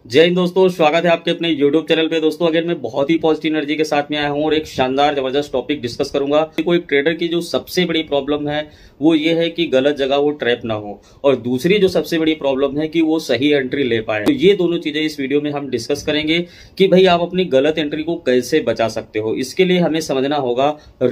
जय हिंद दोस्तों, स्वागत है आपके अपने YouTube चैनल पे। दोस्तों अगर मैं बहुत ही पॉजिटिव एनर्जी के साथ में आया हूँ और एक शानदार जबरदस्त टॉपिक डिस्कस करूंगा। कोई ट्रेडर की जो सबसे बड़ी प्रॉब्लम है वो ये है कि गलत जगह वो ट्रैप ना हो, और दूसरी जो सबसे बड़ी प्रॉब्लम है कि वो सही एंट्री ले पाए। तो ये दोनों चीजें इस वीडियो में हम डिस्कस करेंगे कि भाई आप अपनी गलत एंट्री को कैसे बचा सकते हो। इसके लिए हमें समझना होगा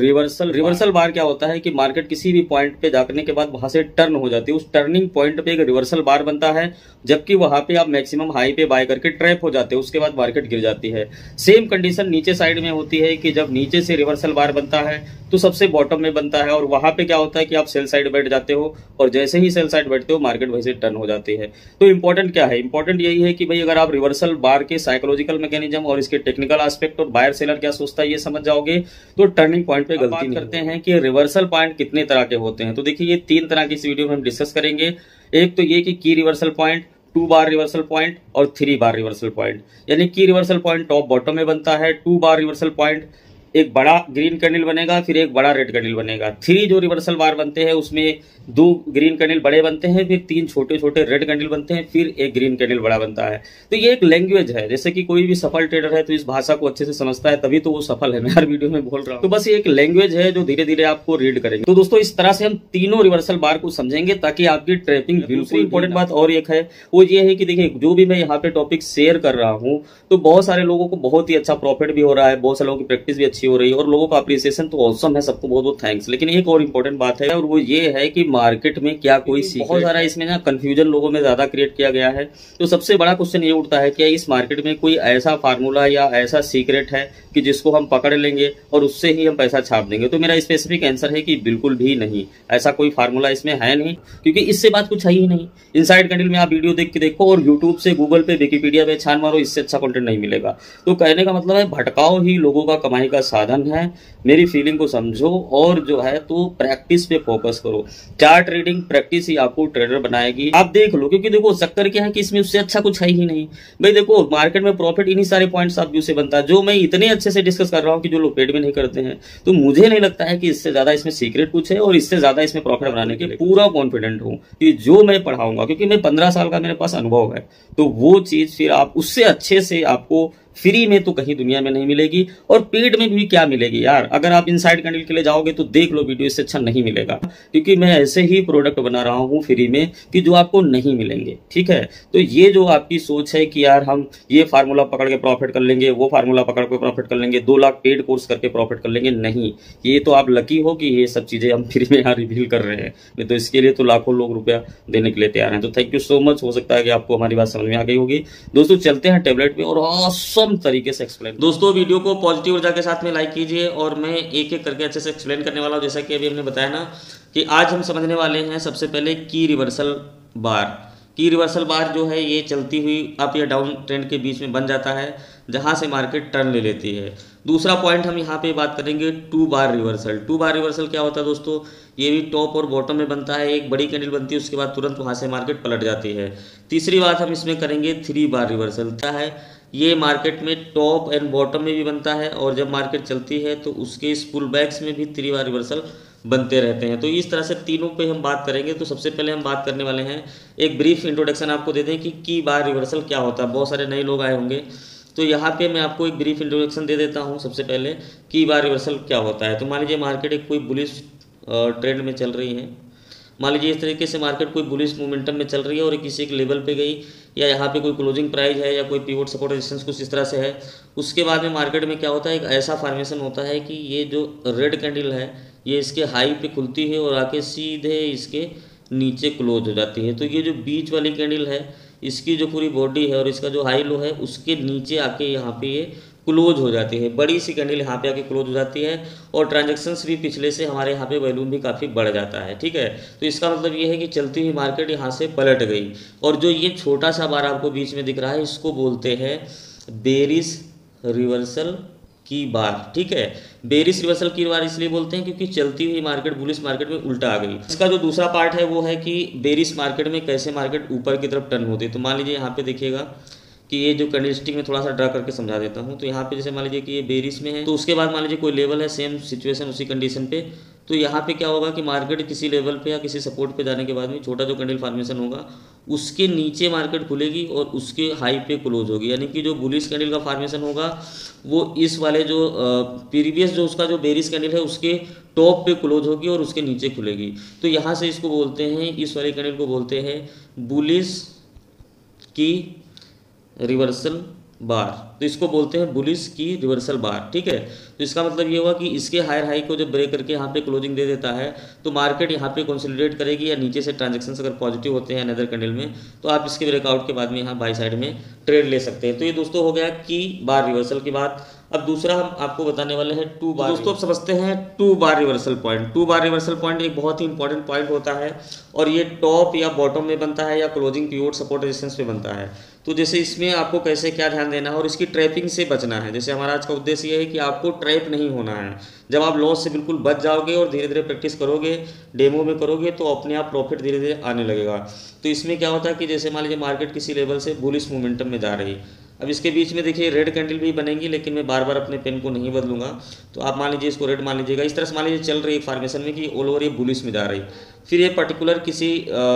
रिवर्सल बार क्या होता है कि मार्केट किसी भी पॉइंट पे जाने के बाद वहां से टर्न हो जाती है, उस टर्निंग पॉइंट पे एक रिवर्सल बार बनता है, जबकि वहां पे आप मैक्सिमम हाई पे बाय करके ट्रैप हो जाते हो, उसके बाद मार्केट गिर जाती है। सेम कंडीशन नीचे साइड में होती है कि जब नीचे से रिवर्सल बार बनता है तो सबसे बॉटम में बनता है, और वहां पे क्या होता है कि आप सेल साइड बैठ जाते हो, और जैसे ही सेल साइड बैठते हो मार्केट वैसे टर्न हो जाती है। तो इंपॉर्टेंट क्या है? इंपॉर्टेंट यही है कि भाई अगर आप रिवर्सल बार के साइकोलॉजिकल मैकेनिज्म और इसके टेक्निकल एस्पेक्ट और बायर सेलर क्या सोचता है ये समझ जाओगे तो टर्निंग पॉइंट पे गलती करते हैं कि रिवर्सल पॉइंट कितने तरह के होते हैं। तो देखिए ये 3 तरह की इस वीडियो में हम डिस्कस करेंगे। एक तो ये कि की रिवर्सल पॉइंट, 2 बार रिवर्सल पॉइंट और 3 बार रिवर्सल पॉइंट। यानी की रिवर्सल पॉइंट टॉप बॉटम में बनता है, 2 बार रिवर्सल पॉइंट एक बड़ा ग्रीन कैंडल बनेगा, फिर एक बड़ा रेड कैंडल बनेगा। 3 जो रिवर्सल बार बनते हैं उसमें 2 ग्रीन कैंडल बड़े बनते हैं, फिर 3 छोटे छोटे रेड कैंडल बनते हैं, फिर एक ग्रीन कैंडल बड़ा बनता है। तो ये एक लैंग्वेज है, जैसे कि कोई भी सफल ट्रेडर है तो इस भाषा को अच्छे से समझता है, तभी तो वो सफल है। मैं हर वीडियो में बोल रहा हूँ। तो बस ये एक लैंग्वेज है जो धीरे धीरे आपको रीड करेंगे। तो दोस्तों इस तरह से हम तीनों रिवर्सल बार को समझेंगे ताकि आपकी ट्रैपिंग बिल्कुल। इंपॉर्टेंट बात और एक है वो ये है कि देखिए जो भी मैं यहाँ पे टॉपिक शेयर कर रहा हूँ तो बहुत सारे लोगों को बहुत ही अच्छा प्रॉफिट भी हो रहा है, बहुत सारे लोगों की प्रैक्टिस भी अच्छी हो रही है और लोगों का अप्रिसिएशन तो ऑसम है। सबको बहुत बहुत थैंक्स। लेकिन एक और इंपॉर्टेंट बात है और वो ये है कि मार्केट में क्या कोई बहुत सारा इसमें ना कंफ्यूजन लोगों में ज्यादा क्रिएट किया गया है। तो सबसे बड़ा क्वेश्चन ये उठता है कि इस मार्केट में कोई ऐसा फार्मूला या ऐसा सीक्रेट है कि जिसको हम पकड़ लेंगे और उससे ही हम पैसा छाप देंगे? तो मेरा स्पेसिफिक आंसर है कि बिल्कुल भी नहीं, ऐसा कोई फार्मूला इसमें है नहीं, क्योंकि इससे बात कुछ है ही नहीं। इनसाइड कैंडल में आप वीडियो देख के देखो और यूट्यूब से, गूगल पे, विकिपीडिया पे छान मारो, इससे अच्छा कंटेंट नहीं मिलेगा। तो कहने का मतलब है भटकाव ही लोगों का कमाई का साधन है। मेरी फीलिंग को समझो और जो है तो प्रैक्टिस पे फोकस करो। चार्ट रीडिंग प्रैक्टिस ही आपको ट्रेडर बनाएगी। आप देख लो, क्योंकि देखो चक्कर क्या है कि इसमें उससे अच्छा कुछ है ही नहीं। भाई देखो मार्केट में प्रॉफिट इन्हीं सारे पॉइंट्स ऑफ व्यू से बनता है जो मैं इतने अच्छे से डिस्कस कर रहा हूं कि जो लोग पेड में नहीं करते हैं। तो मुझे नहीं लगता है कि इससे ज्यादा इसमें सीक्रेट कुछ है और इससे ज्यादा इसमें प्रॉफिट बनाने के लिए पूरा कॉन्फिडेंट हूं कि जो मैं पढ़ाऊंगा, क्योंकि मैं 15 साल का मेरे पास अनुभव है, तो वो चीज फिर आप उससे अच्छे से आपको फ्री में तो कहीं दुनिया में नहीं मिलेगी, और पेड में भी क्या मिलेगी यार। अगर आप इनसाइड कैंडल के लिए जाओगे तो देख लो वीडियो, इससे अच्छा नहीं मिलेगा, क्योंकि मैं ऐसे ही प्रोडक्ट बना रहा हूं फ्री में कि जो आपको नहीं मिलेंगे। ठीक है, तो ये जो आपकी सोच है कि यार हम ये फार्मूला पकड़ के प्रॉफिट कर लेंगे, वो फार्मूला पकड़ के प्रॉफिट कर लेंगे, 2 लाख पेड कोर्स करके प्रॉफिट कर लेंगे, नहीं। ये तो आप लकी हो कि ये सब चीजें हम फ्री में यहाँ रिवील कर रहे हैं, नहीं तो इसके लिए तो लाखों लोग रुपया देने के लिए तैयार हैं। तो थैंक यू सो मच। हो सकता है कि आपको हमारी बात समझ में आ गई होगी। दोस्तों चलते हैं टेबलेट पे और ऑसम तरीके से एक्सप्लेन। दोस्तों वीडियो को पॉजिटिव ऊर्जा के साथ में लाइक कीजिए और मैं एक एक करके अच्छे से एक्सप्लेन करने वाला हूं। जैसा कि अभी हमने बताया ना कि आज हम समझने वाले हैं सबसे पहले की रिवर्सल बार। की रिवर्सल बार जो है ये चलती हुई अप या डाउन ट्रेंड के बीच में बन जाता है जहां से मार्केट टर्न ले लेती है। दूसरा पॉइंट हम यहाँ पे बात करेंगे 2 बार रिवर्सल। 2 बार रिवर्सल क्या होता है दोस्तों? ये भी टॉप और बॉटम में बनता है, एक बड़ी कैंडल बनती है, उसके बाद तुरंत वहां से मार्केट पलट जाती है। तीसरी बात हम इसमें करेंगे 3 बार रिवर्सल। क्या है? ये मार्केट में टॉप एंड बॉटम में भी बनता है, और जब मार्केट चलती है तो उसके इस पुल बैक्स में भी 3 बार रिवर्सल बनते रहते हैं। तो इस तरह से तीनों पे हम बात करेंगे। तो सबसे पहले हम बात करने वाले हैं, एक ब्रीफ इंट्रोडक्शन आपको दे दें कि की बार रिवर्सल क्या होता है। बहुत सारे नए लोग आए होंगे, तो यहाँ पे मैं आपको एक ब्रीफ इंट्रोडक्शन दे देता हूँ। सबसे पहले की बार रिवर्सल क्या होता है। तो मान लीजिए मार्केट एक कोई बुलिश ट्रेंड में चल रही है, मान लीजिए इस तरीके से मार्केट कोई बुलिश मोमेंटम में चल रही है और किसी एक लेवल पे गई, या यहाँ पे कोई क्लोजिंग प्राइस है या कोई पिवोट सपोर्ट रेजिस्टेंस कुछ इस तरह से है। उसके बाद में मार्केट में क्या होता है, एक ऐसा फॉर्मेशन होता है कि ये जो रेड कैंडल है ये इसके हाई पे खुलती है और आके सीधे इसके नीचे क्लोज हो जाती है। तो ये जो बीच वाली कैंडल है इसकी जो पूरी बॉडी है और इसका जो हाई लो है उसके नीचे आके यहाँ पे ये क्लोज हो जाती है। बड़ी सी कैंडल यहाँ पे आके क्लोज हो जाती है और ट्रांजैक्शंस भी पिछले से हमारे यहाँ पे वॉल्यूम भी काफ़ी बढ़ जाता है। ठीक है, तो इसका मतलब ये है कि चलती हुई मार्केट यहाँ से पलट गई, और जो ये छोटा सा बार आपको बीच में दिख रहा है इसको बोलते हैं बेरिश रिवर्सल की बार। ठीक है, बेरिश रिवर्सल की बार इसलिए बोलते हैं क्योंकि चलती हुई मार्केट बुलिश मार्केट में उल्टा आ गई। इसका जो दूसरा पार्ट है वो है कि बेरिश मार्केट में कैसे मार्केट ऊपर की तरफ टर्न होती है। तो मान लीजिए यहाँ पे देखिएगा कि ये जो कैंडलस्टिक में थोड़ा सा ड्रा करके समझा देता हूँ। तो यहाँ पे जैसे मान लीजिए कि ये बेरिश में है, तो उसके बाद मान लीजिए कोई लेवल है, सेम सिचुएशन उसी कंडीशन पे तो यहाँ पे क्या होगा कि मार्केट किसी लेवल पे या किसी सपोर्ट पे जाने के बाद में छोटा जो कैंडल फॉर्मेशन होगा उसके नीचे मार्केट खुलेगी और उसके हाई पे क्लोज होगी, यानी कि जो बुलिश कैंडल का फॉर्मेशन होगा वो इस वाले जो प्रीवियस जो उसका जो बेरिश कैंडल है उसके टॉप पे क्लोज होगी और उसके नीचे खुलेगी। तो यहाँ से इसको बोलते हैं, इस वाले कैंडल को बोलते हैं बुलिश की रिवर्सल बार। तो इसको बोलते हैं बुलिश की रिवर्सल बार, ठीक है। तो इसका मतलब ये हुआ कि इसके हायर हाई को जब ब्रेक करके यहाँ पे क्लोजिंग दे देता है तो मार्केट यहाँ पे कंसोलिडेट करेगी, या नीचे से ट्रांजैक्शंस अगर पॉजिटिव होते हैं अनदर कैंडल में तो आप इसके ब्रेकआउट के बाद में यहाँ बाई साइड में ट्रेड ले सकते हैं। तो ये दोस्तों हो गया कि बार रिवर्सल की बात। अब दूसरा हम आपको बताने वाले हैं टू बार। दोस्तों आप समझते हैं two bar reversal point. Two bar reversal point एक बहुत ही इंपॉर्टेंट पॉइंट होता है और ये टॉप या बॉटम में बनता है या क्लोजिंग पिवोट सपोर्ट रेजिस्टेंस पे बनता है। तो जैसे इसमें आपको कैसे क्या ध्यान देना है और इसकी ट्रैपिंग से बचना है। जैसे हमारा आज का उद्देश्य ये है कि आपको ट्रैप नहीं होना है। जब आप लॉस से बिल्कुल बच जाओगे और धीरे धीरे प्रैक्टिस करोगे, डेमो में करोगे, तो अपने आप प्रॉफिट धीरे धीरे आने लगेगा। तो इसमें क्या होता है कि जैसे मान लीजिए मार्केट किसी लेवल से बुलिश मोमेंटम में जा रही, अब इसके बीच में देखिए रेड कैंडल भी बनेगी, लेकिन मैं बार बार अपने पेन को नहीं बदलूंगा। तो आप मान लीजिए इसको रेड मान लीजिएगा, इस तरह से मान लीजिए चल रही है फॉर्मेशन में कि ऑल ओवर ये बुलिश में जा रही, फिर ये पर्टिकुलर किसी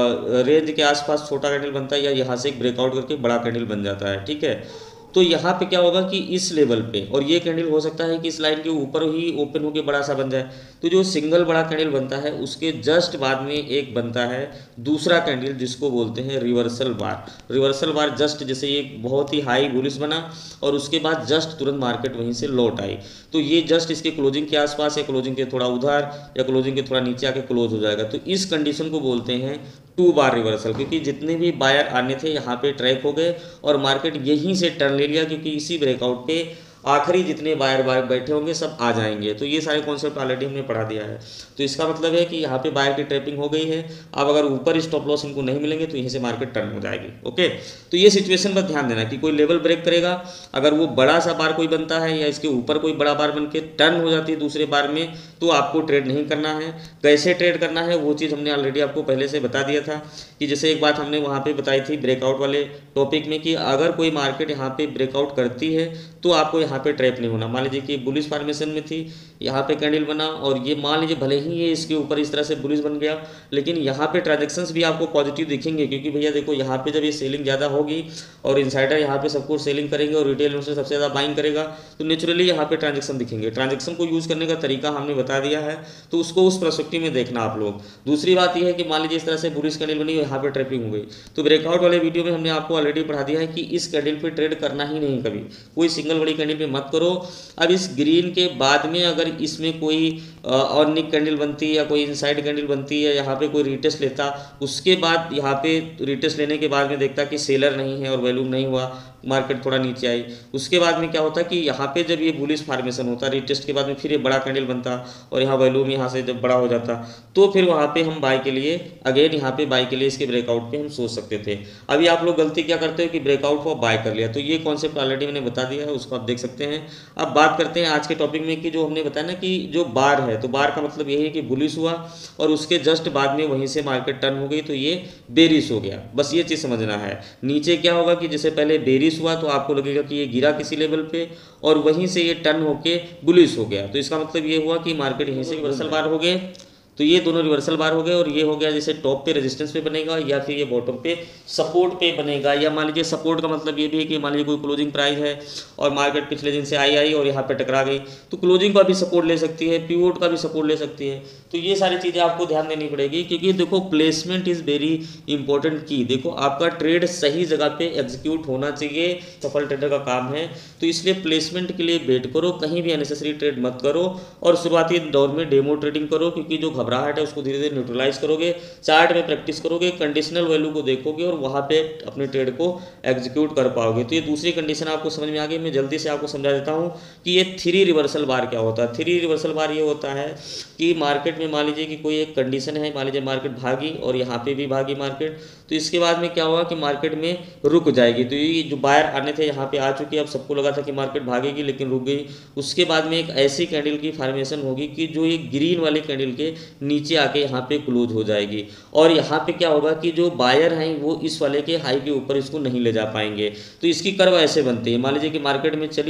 रेंज के आसपास छोटा कैंडल बनता है या यहाँ से एक ब्रेकआउट करके बड़ा कैंडल बन जाता है, ठीक है। तो यहाँ पे क्या होगा कि इस लेवल पे, और ये कैंडल हो सकता है कि इस लाइन के ऊपर ही ओपन होकर बड़ा सा बन जाए, तो जो सिंगल बड़ा कैंडल बनता है उसके जस्ट बाद में एक बनता है दूसरा कैंडल जिसको बोलते हैं reversal bar. Reversal bar just जैसे ये बहुत ही हाई बुलिश बना और उसके बाद जस्ट तुरंत मार्केट वहीं से लौट आई, तो ये जस्ट इसके क्लोजिंग के आसपास या क्लोजिंग के थोड़ा उधर या क्लोजिंग के थोड़ा नीचे आके क्लोज हो जाएगा। तो इस कंडीशन को बोलते हैं टू बार रिवर्सल, क्योंकि जितने भी बायर आने थे यहाँ पे ट्रैक हो गए और मार्केट यहीं से टर्न ले लिया, क्योंकि इसी ब्रेकआउट पे आखिरी जितने बायर बैठे होंगे सब आ जाएंगे। तो ये सारे कॉन्सेप्ट ऑलरेडी हमने पढ़ा दिया है। तो इसका मतलब है कि यहाँ पे बायर की ट्रैपिंग हो गई है। अब अगर ऊपर स्टॉप लॉस इनको नहीं मिलेंगे तो यहीं से मार्केट टर्न हो जाएगी। ओके, तो ये सिचुएशन पर ध्यान देना कि कोई लेवल ब्रेक करेगा, अगर वो बड़ा सा बार कोई बनता है या इसके ऊपर कोई बड़ा बार बन के टर्न हो जाती है दूसरे बार में, तो आपको ट्रेड नहीं करना है। कैसे ट्रेड करना है वो चीज़ हमने ऑलरेडी आपको पहले से बता दिया था कि जैसे एक बात हमने वहाँ पे बताई थी ब्रेकआउट वाले टॉपिक में कि अगर कोई मार्केट यहाँ पे ब्रेकआउट करती है तो आपको यहाँ पे ट्रैप नहीं होना। मान लीजिए कि बुलिश फॉर्मेशन में थी, यहाँ पे कैंडल बना और ये मान लीजिए भले ही ये इसके ऊपर इस तरह से बुलिश बन गया, लेकिन यहाँ पे ट्रांजैक्शंस भी आपको पॉजिटिव दिखेंगे, क्योंकि भैया देखो यहाँ पे जब ये सेलिंग ज़्यादा होगी और इनसाइडर यहाँ पे सबको सेलिंग करेंगे और रिटेल इन्वेस्टर सबसे ज़्यादा बाइंग करेगा, तो नेचुरली यहाँ पे ट्रांजैक्शन दिखेंगे। ट्रांजैक्शन को यूज़ करने का तरीका हमने बता दिया है, तो उसको उस पर्सपेक्टिव में देखना आप लोग। दूसरी बात यह है कि मान लीजिए इस तरह से बुलिश कैंडल बनी और यहाँ पे ट्रैपिंग हो गई, तो ब्रेकआउट वाले वीडियो में हमने आपको ऑलरेडी पढ़ा दिया है कि इस कैंडल पे ट्रेड करना ही नहीं, कभी कोई सिंगल बड़ी कैंडल पे मत करो। अब इस ग्रीन के बाद में अगर इसमें कोई ऑर्निक कैंडल बनती है या कोई इनसाइड कैंडल बनती है, यहाँ पे कोई रिटेस्ट लेता, उसके बाद यहाँ पे रिटेस्ट लेने के बाद में देखता कि सेलर नहीं है और वैल्यूम नहीं हुआ, मार्केट थोड़ा नीचे आई, उसके बाद में क्या होता कि यहाँ पे जब ये बुलिश फॉर्मेशन होता रिटेस्ट के बाद में फिर ये बड़ा कैंडल बनता और यहाँ वैल्यूम यहाँ से जब बड़ा हो जाता, तो फिर वहाँ पे हम बाय के लिए अगेन यहाँ पे बाय के लिए इसके ब्रेकआउट पे हम सोच सकते थे। अभी आप लोग गलती क्या करते हो कि ब्रेकआउट को बाय कर लिया, तो ये कॉन्सेप्ट ऑलरेडी मैंने बता दिया है, उसको आप देख सकते हैं। अब बात करते हैं आज के टॉपिक में कि जो हमने बताया ना कि जो बार है, तो बार का मतलब यही है कि बुलिश हुआ और उसके जस्ट बाद में वहीं से मार्केट टर्न हो गई, तो ये बेरिश हो गया। बस ये चीज़ समझना है। नीचे क्या होगा कि जैसे पहले बेरिश हुआ तो आपको लगेगा कि ये गिरा किसी लेवल पे और वहीं से ये टर्न होके बुलिश हो गया, तो इसका मतलब ये हुआ कि मार्केट यहीं से रिवर्सल बार हो गए। तो ये दोनों रिवर्सल बार हो गए और ये हो गया जैसे टॉप पे रेजिस्टेंस पे बनेगा या फिर ये बॉटम पे सपोर्ट पे बनेगा। या मान लीजिए सपोर्ट का मतलब ये भी है कि मान लीजिए कोई क्लोजिंग प्राइस है और मार्केट पिछले दिन से आई और यहाँ पे टकरा गई, तो क्लोजिंग का भी सपोर्ट ले सकती है, पिवोट का भी सपोर्ट ले सकती है। तो ये सारी चीज़ें आपको ध्यान देनी पड़ेगी, क्योंकि देखो प्लेसमेंट इज़ वेरी इंपॉर्टेंट की। देखो आपका ट्रेड सही जगह पे एग्जीक्यूट होना चाहिए, सफल ट्रेडर का काम है, तो इसलिए प्लेसमेंट के लिए वेट करो, कहीं भी अननेसेसरी ट्रेड मत करो और शुरुआती दौर में डेमो ट्रेडिंग करो, क्योंकि जो घबराहट है उसको धीरे धीरे न्यूट्रलाइज करोगे, चार्ट में प्रैक्टिस करोगे, कंडीशनल वैल्यू को देखोगे और वहाँ पे अपने ट्रेड को एग्जीक्यूट कर पाओगे। तो ये दूसरी कंडीशन आपको समझ में आ गई। मैं जल्दी से आपको समझा देता हूँ कि ये थ्री रिवर्सल बार क्या होता है। थ्री रिवर्सल बार ये होता है कि मार्केट में मान लीजिए कि कोई एक कंडीशन है, मान लीजिए मार्केट भागी और यहाँ पे भी भागी मार्केट, तो इसके बाद में क्या होगा कि मार्केट में रुक जाएगी। तो ये जो बायर आने थे यहाँ पे आ चुके, अब सबको लगा था कि मार्केट भागेगी लेकिन रुक गई। उसके बाद में एक ऐसी कैंडल की फॉर्मेशन होगी कि जो ये ग्रीन वाले कैंडल के नीचे आके यहाँ पे क्लोज हो जाएगी और यहाँ पे क्या होगा कि जो बायर हैं वो इस वाले के हाई के ऊपर इसको नहीं ले जा पाएंगे। तो इसकी कर्व ऐसे बनती है, मान लीजिए कि मार्केट में चली,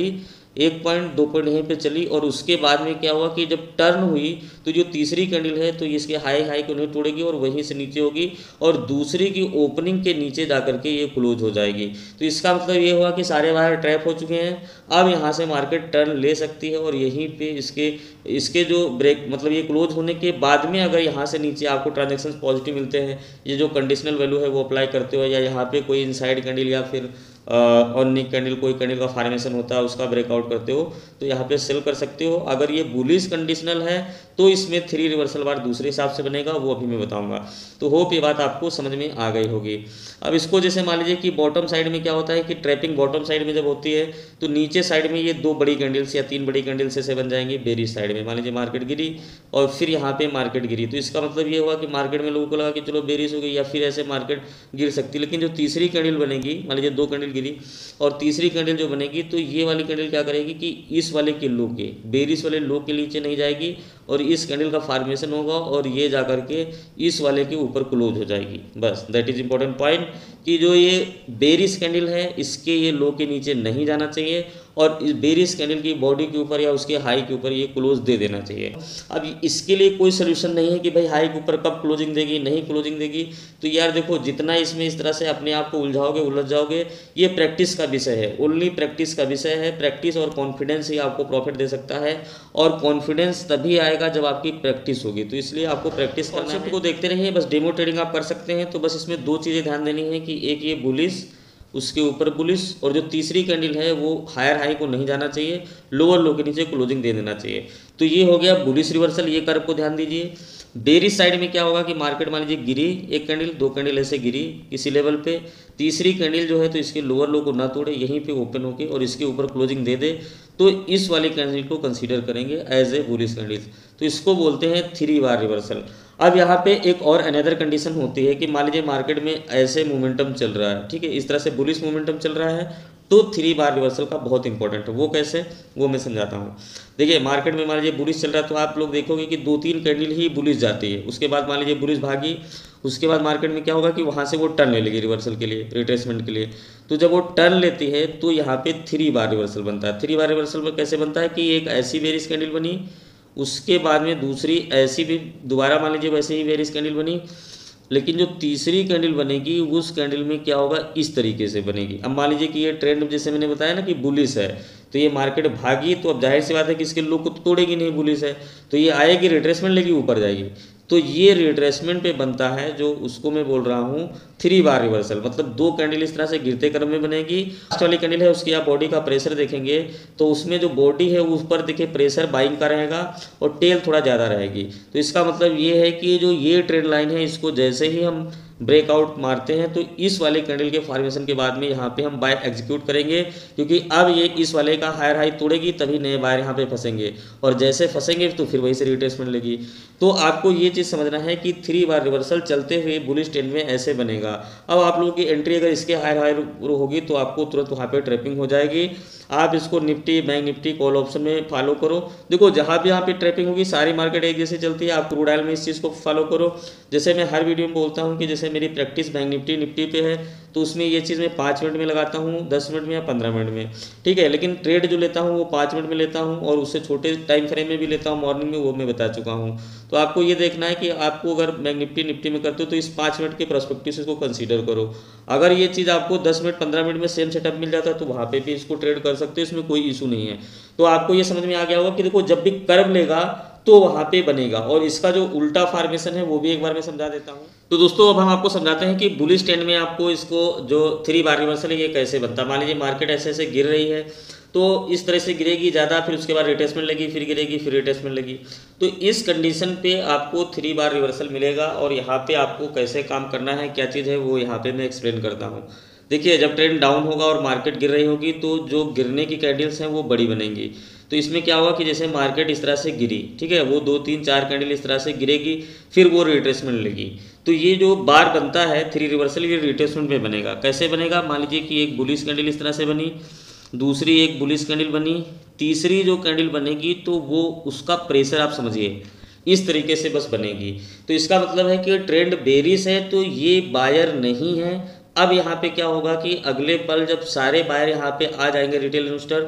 1 पॉइंट 2 पॉइंट यहीं पे चली और उसके बाद में क्या हुआ कि जब टर्न हुई तो जो तीसरी कैंडल है तो इसके हाई को नहीं तोड़ेगी और वहीं से नीचे होगी और दूसरी की ओपनिंग के नीचे जा करके ये क्लोज हो जाएगी। तो इसका मतलब ये हुआ कि सारे बाहर ट्रैप हो चुके हैं। अब यहाँ से मार्केट टर्न ले सकती है और यहीं पे इसके जो ब्रेक मतलब ये क्लोज होने के बाद में अगर यहाँ से नीचे आपको ट्रांजेक्शन पॉजिटिव मिलते हैं, ये जो कंडीशनल वैल्यू है वो अप्लाई करते हो या यहाँ पे कोई इनसाइड कैंडल या फिर ऑन कैंडल कोई कैंडल का फॉर्मेशन होता है उसका ब्रेकआउट करते हो तो यहाँ पे सेल कर सकते हो। अगर ये बुलिश कंडीशनल है तो इसमें 3 रिवर्सल बार दूसरे हिसाब से बनेगा, वो अभी मैं बताऊंगा। तो होप ये बात आपको समझ में आ गई होगी। अब इसको जैसे मान लीजिए कि बॉटम साइड में क्या होता है कि ट्रैपिंग बॉटम साइड में जब होती है तो नीचे साइड में ये 2 बड़ी कैंडल्स या 3 बड़ी कैंडल्स ऐसे बन जाएंगे बेरिश साइड में। मान लीजिए मार्केट गिरी और फिर यहाँ पे मार्केट गिरी तो इसका मतलब ये हुआ कि मार्केट में लोगों को लगा कि चलो बेरिश हो गई या फिर ऐसे मार्केट गिर सकती है। लेकिन जो तीसरी कैंडल बनेगी, मान लीजिए 2 कैंडल गिरी और तीसरी कैंडल जो बनेगी तो ये वाली कैंडल क्या करेगी कि इस वाले के लो के बेरिश वाले लो के नीचे नहीं जाएगी और इस कैंडल का फॉर्मेशन होगा और ये जा करके इस वाले के ऊपर क्लोज हो जाएगी। बस दैट इज इंपॉर्टेंट पॉइंट कि जो ये बेरिश कैंडल है इसके ये लो के नीचे नहीं जाना चाहिए और इस बेरिश कैंडल की बॉडी के ऊपर या उसके हाई के ऊपर ये क्लोज दे देना चाहिए। अब इसके लिए कोई सोल्यूशन नहीं है कि भाई हाई के ऊपर कब क्लोजिंग देगी नहीं क्लोजिंग देगी। तो यार देखो जितना इसमें इस तरह से अपने आप को उलझाओगे उलझ जाओगे, ये प्रैक्टिस का विषय है, ओनली प्रैक्टिस का विषय है। प्रैक्टिस और कॉन्फिडेंस ही आपको प्रॉफिट दे सकता है और कॉन्फिडेंस तभी आएगा जब आपकी प्रैक्टिस होगी। तो इसलिए आपको प्रैक्टिस कॉन्सेप्ट को देखते रहिए। बस डेमो ट्रेडिंग आप कर सकते हैं। तो बस इसमें 2 चीज़ें ध्यान देनी है कि एक ये बुलिश उसके ऊपर बुलिश और जो तीसरी कैंडल है वो हायर हाई को नहीं जाना चाहिए, लोअर लो के नीचे क्लोजिंग दे देना चाहिए। तो ये हो गया बुलिश रिवर्सल, ये कर्व को ध्यान दीजिए। बेरिश साइड में क्या होगा कि मार्केट मान लीजिए गिरी 1 कैंडल 2 कैंडल ऐसे गिरी किसी लेवल पे, तीसरी कैंडल जो है तो इसके लोअर लो को ना तोड़े, यहीं पे ओपन होके और इसके ऊपर क्लोजिंग दे दे तो इस वाली कैंडल को कंसीडर करेंगे एज ए बुलिश कैंडल। तो इसको बोलते हैं 3 बार रिवर्सल। अब यहाँ पे एक और अनदर कंडीशन होती है कि मान लीजिए मार्केट में ऐसे मोमेंटम चल रहा है, ठीक है, इस तरह से बुलिश मोमेंटम चल रहा है तो 3 बार रिवर्सल का बहुत इंपॉर्टेंट है। वो कैसे, वो मैं समझाता हूँ। देखिए मार्केट में मान लीजिए बुलिश चल रहा है तो आप लोग देखोगे कि 2-3 कैंडल ही बुलिश जाती है, उसके बाद मान लीजिए बुलिश भागी, उसके बाद मार्केट में क्या होगा कि वहाँ से वो टर्न ले लेगी रिवर्सल के लिए, रिट्रेसमेंट के लिए। तो जब वो टर्न लेती है तो यहाँ पे 3 बार रिवर्सल बनता है। 3 बार रिवर्सल में कैसे बनता है कि एक ऐसी बेरिश कैंडल बनी, उसके बाद में दूसरी ऐसी भी दोबारा मान लीजिए वैसे ही बेरिश कैंडल बनी, लेकिन जो तीसरी कैंडल बनेगी उस कैंडल में क्या होगा इस तरीके से बनेगी। अब मान लीजिए कि ये ट्रेंड जैसे मैंने बताया ना कि बुलिश है तो ये मार्केट भागी तो अब जाहिर सी बात है कि इसके लो को तोड़ेगी नहीं, बुलिश है तो ये आएगी रिट्रेसमेंट लेगी ऊपर जाएगी। तो ये रिट्रेसमेंट पे बनता है जो उसको मैं बोल रहा हूँ 3 बार रिवर्सल। मतलब 2 कैंडल इस तरह से गिरते क्रम में बनेगी। लास्ट वाली कैंडल है उसकी आप बॉडी का प्रेशर देखेंगे तो उसमें जो बॉडी है उस पर देखिए प्रेशर बाइंग का रहेगा और टेल थोड़ा ज़्यादा रहेगी। तो इसका मतलब ये है कि जो ये ट्रेंड लाइन है इसको जैसे ही हम ब्रेकआउट मारते हैं तो इस वाले कैंडल के फॉर्मेशन के बाद में यहाँ पे हम बाय एग्जीक्यूट करेंगे, क्योंकि अब ये इस वाले का हायर हाई तोड़ेगी तभी नए बायर यहाँ पे फंसेंगे और जैसे फंसेंगे तो फिर वहीं से रिट्रेसमेंट लेगी। तो आपको ये चीज़ समझना है कि 3 बार रिवर्सल चलते हुए बुलिश ट्रेंड में ऐसे बनेगा। अब आप लोगों की एंट्री अगर इसके हायर हाई होगी तो आपको तुरंत वहाँ पे ट्रैपिंग हो जाएगी। आप इसको Nifty bank Nifty call option में फॉलो करो। देखो जहाँ भी यहाँ पे ट्रैपिंग होगी सारी मार्केट एक जैसे चलती है, आप क्रूड ऑयल में इस चीज़ को फॉलो करो। जैसे मैं हर वीडियो में बोलता हूँ कि जैसे मेरी प्रैक्टिस बैंक निफ्टी पे है तो उसमें ये चीज़ मैं 5 मिनट में लगाता हूँ, 10 मिनट में या 15 मिनट में, ठीक है। लेकिन ट्रेड जो लेता हूँ वो 5 मिनट में लेता हूँ और उससे छोटे टाइम फ्रेम में भी लेता हूँ मॉर्निंग में, वो मैं बता चुका हूँ। तो आपको ये देखना है कि आपको अगर बैंक निफ्टी में करते हो तो इस 5 मिनट के पर्सपेक्टिव से इसको कंसीडर करो। अगर ये चीज़ आपको 10 मिनट 15 मिनट में सेम सेटअप मिल जाता है तो वहाँ पे भी इसको ट्रेड कर सकते हो, इसमें कोई इशू नहीं है। तो आपको ये समझ में आ गया होगा कि देखो जब भी कर्व लेगा तो वहाँ पे बनेगा, और इसका जो उल्टा फॉर्मेशन है वो भी एक बार मैं समझा देता हूँ। तो दोस्तों अब हम आपको समझाते हैं कि बुलिश ट्रेंड में आपको इसको जो 3 बार रिवर्सल है ये कैसे बनता है। मान लीजिए मार्केट ऐसे ऐसे गिर रही है तो इस तरह से गिरेगी ज़्यादा, फिर उसके बाद रिट्रेसमेंट लगी, फिर गिरेगी, फिर रिट्रेसमेंट लगी। तो इस कंडीशन पे आपको 3 बार रिवर्सल मिलेगा और यहाँ पे आपको कैसे काम करना है, क्या चीज़ है वो यहाँ पे मैं एक्सप्लेन करता हूँ। देखिए जब ट्रेंड डाउन होगा और मार्केट गिर रही होगी तो जो गिरने की कैंडल्स हैं वो बड़ी बनेंगी। तो इसमें क्या होगा कि जैसे मार्केट इस तरह से गिरी, ठीक है, वो 2 3 4 कैंडल इस तरह से गिरेगी, फिर वो रिट्रेसमेंट लेगी। तो ये जो बार बनता है 3 रिवर्सल ये रिट्रेसमेंट में बनेगा। कैसे बनेगा, मान लीजिए कि एक बुलिश कैंडल इस तरह से बनी, दूसरी एक बुलिश कैंडल बनी, तीसरी जो कैंडल बनेगी तो वो उसका प्रेशर आप समझिए इस तरीके से बस बनेगी। तो इसका मतलब है कि ट्रेंड बेरिश है तो ये बायर नहीं है। अब यहाँ पे क्या होगा कि अगले पल जब सारे बायर यहाँ पे आ जाएंगे रिटेल इन्वेस्टर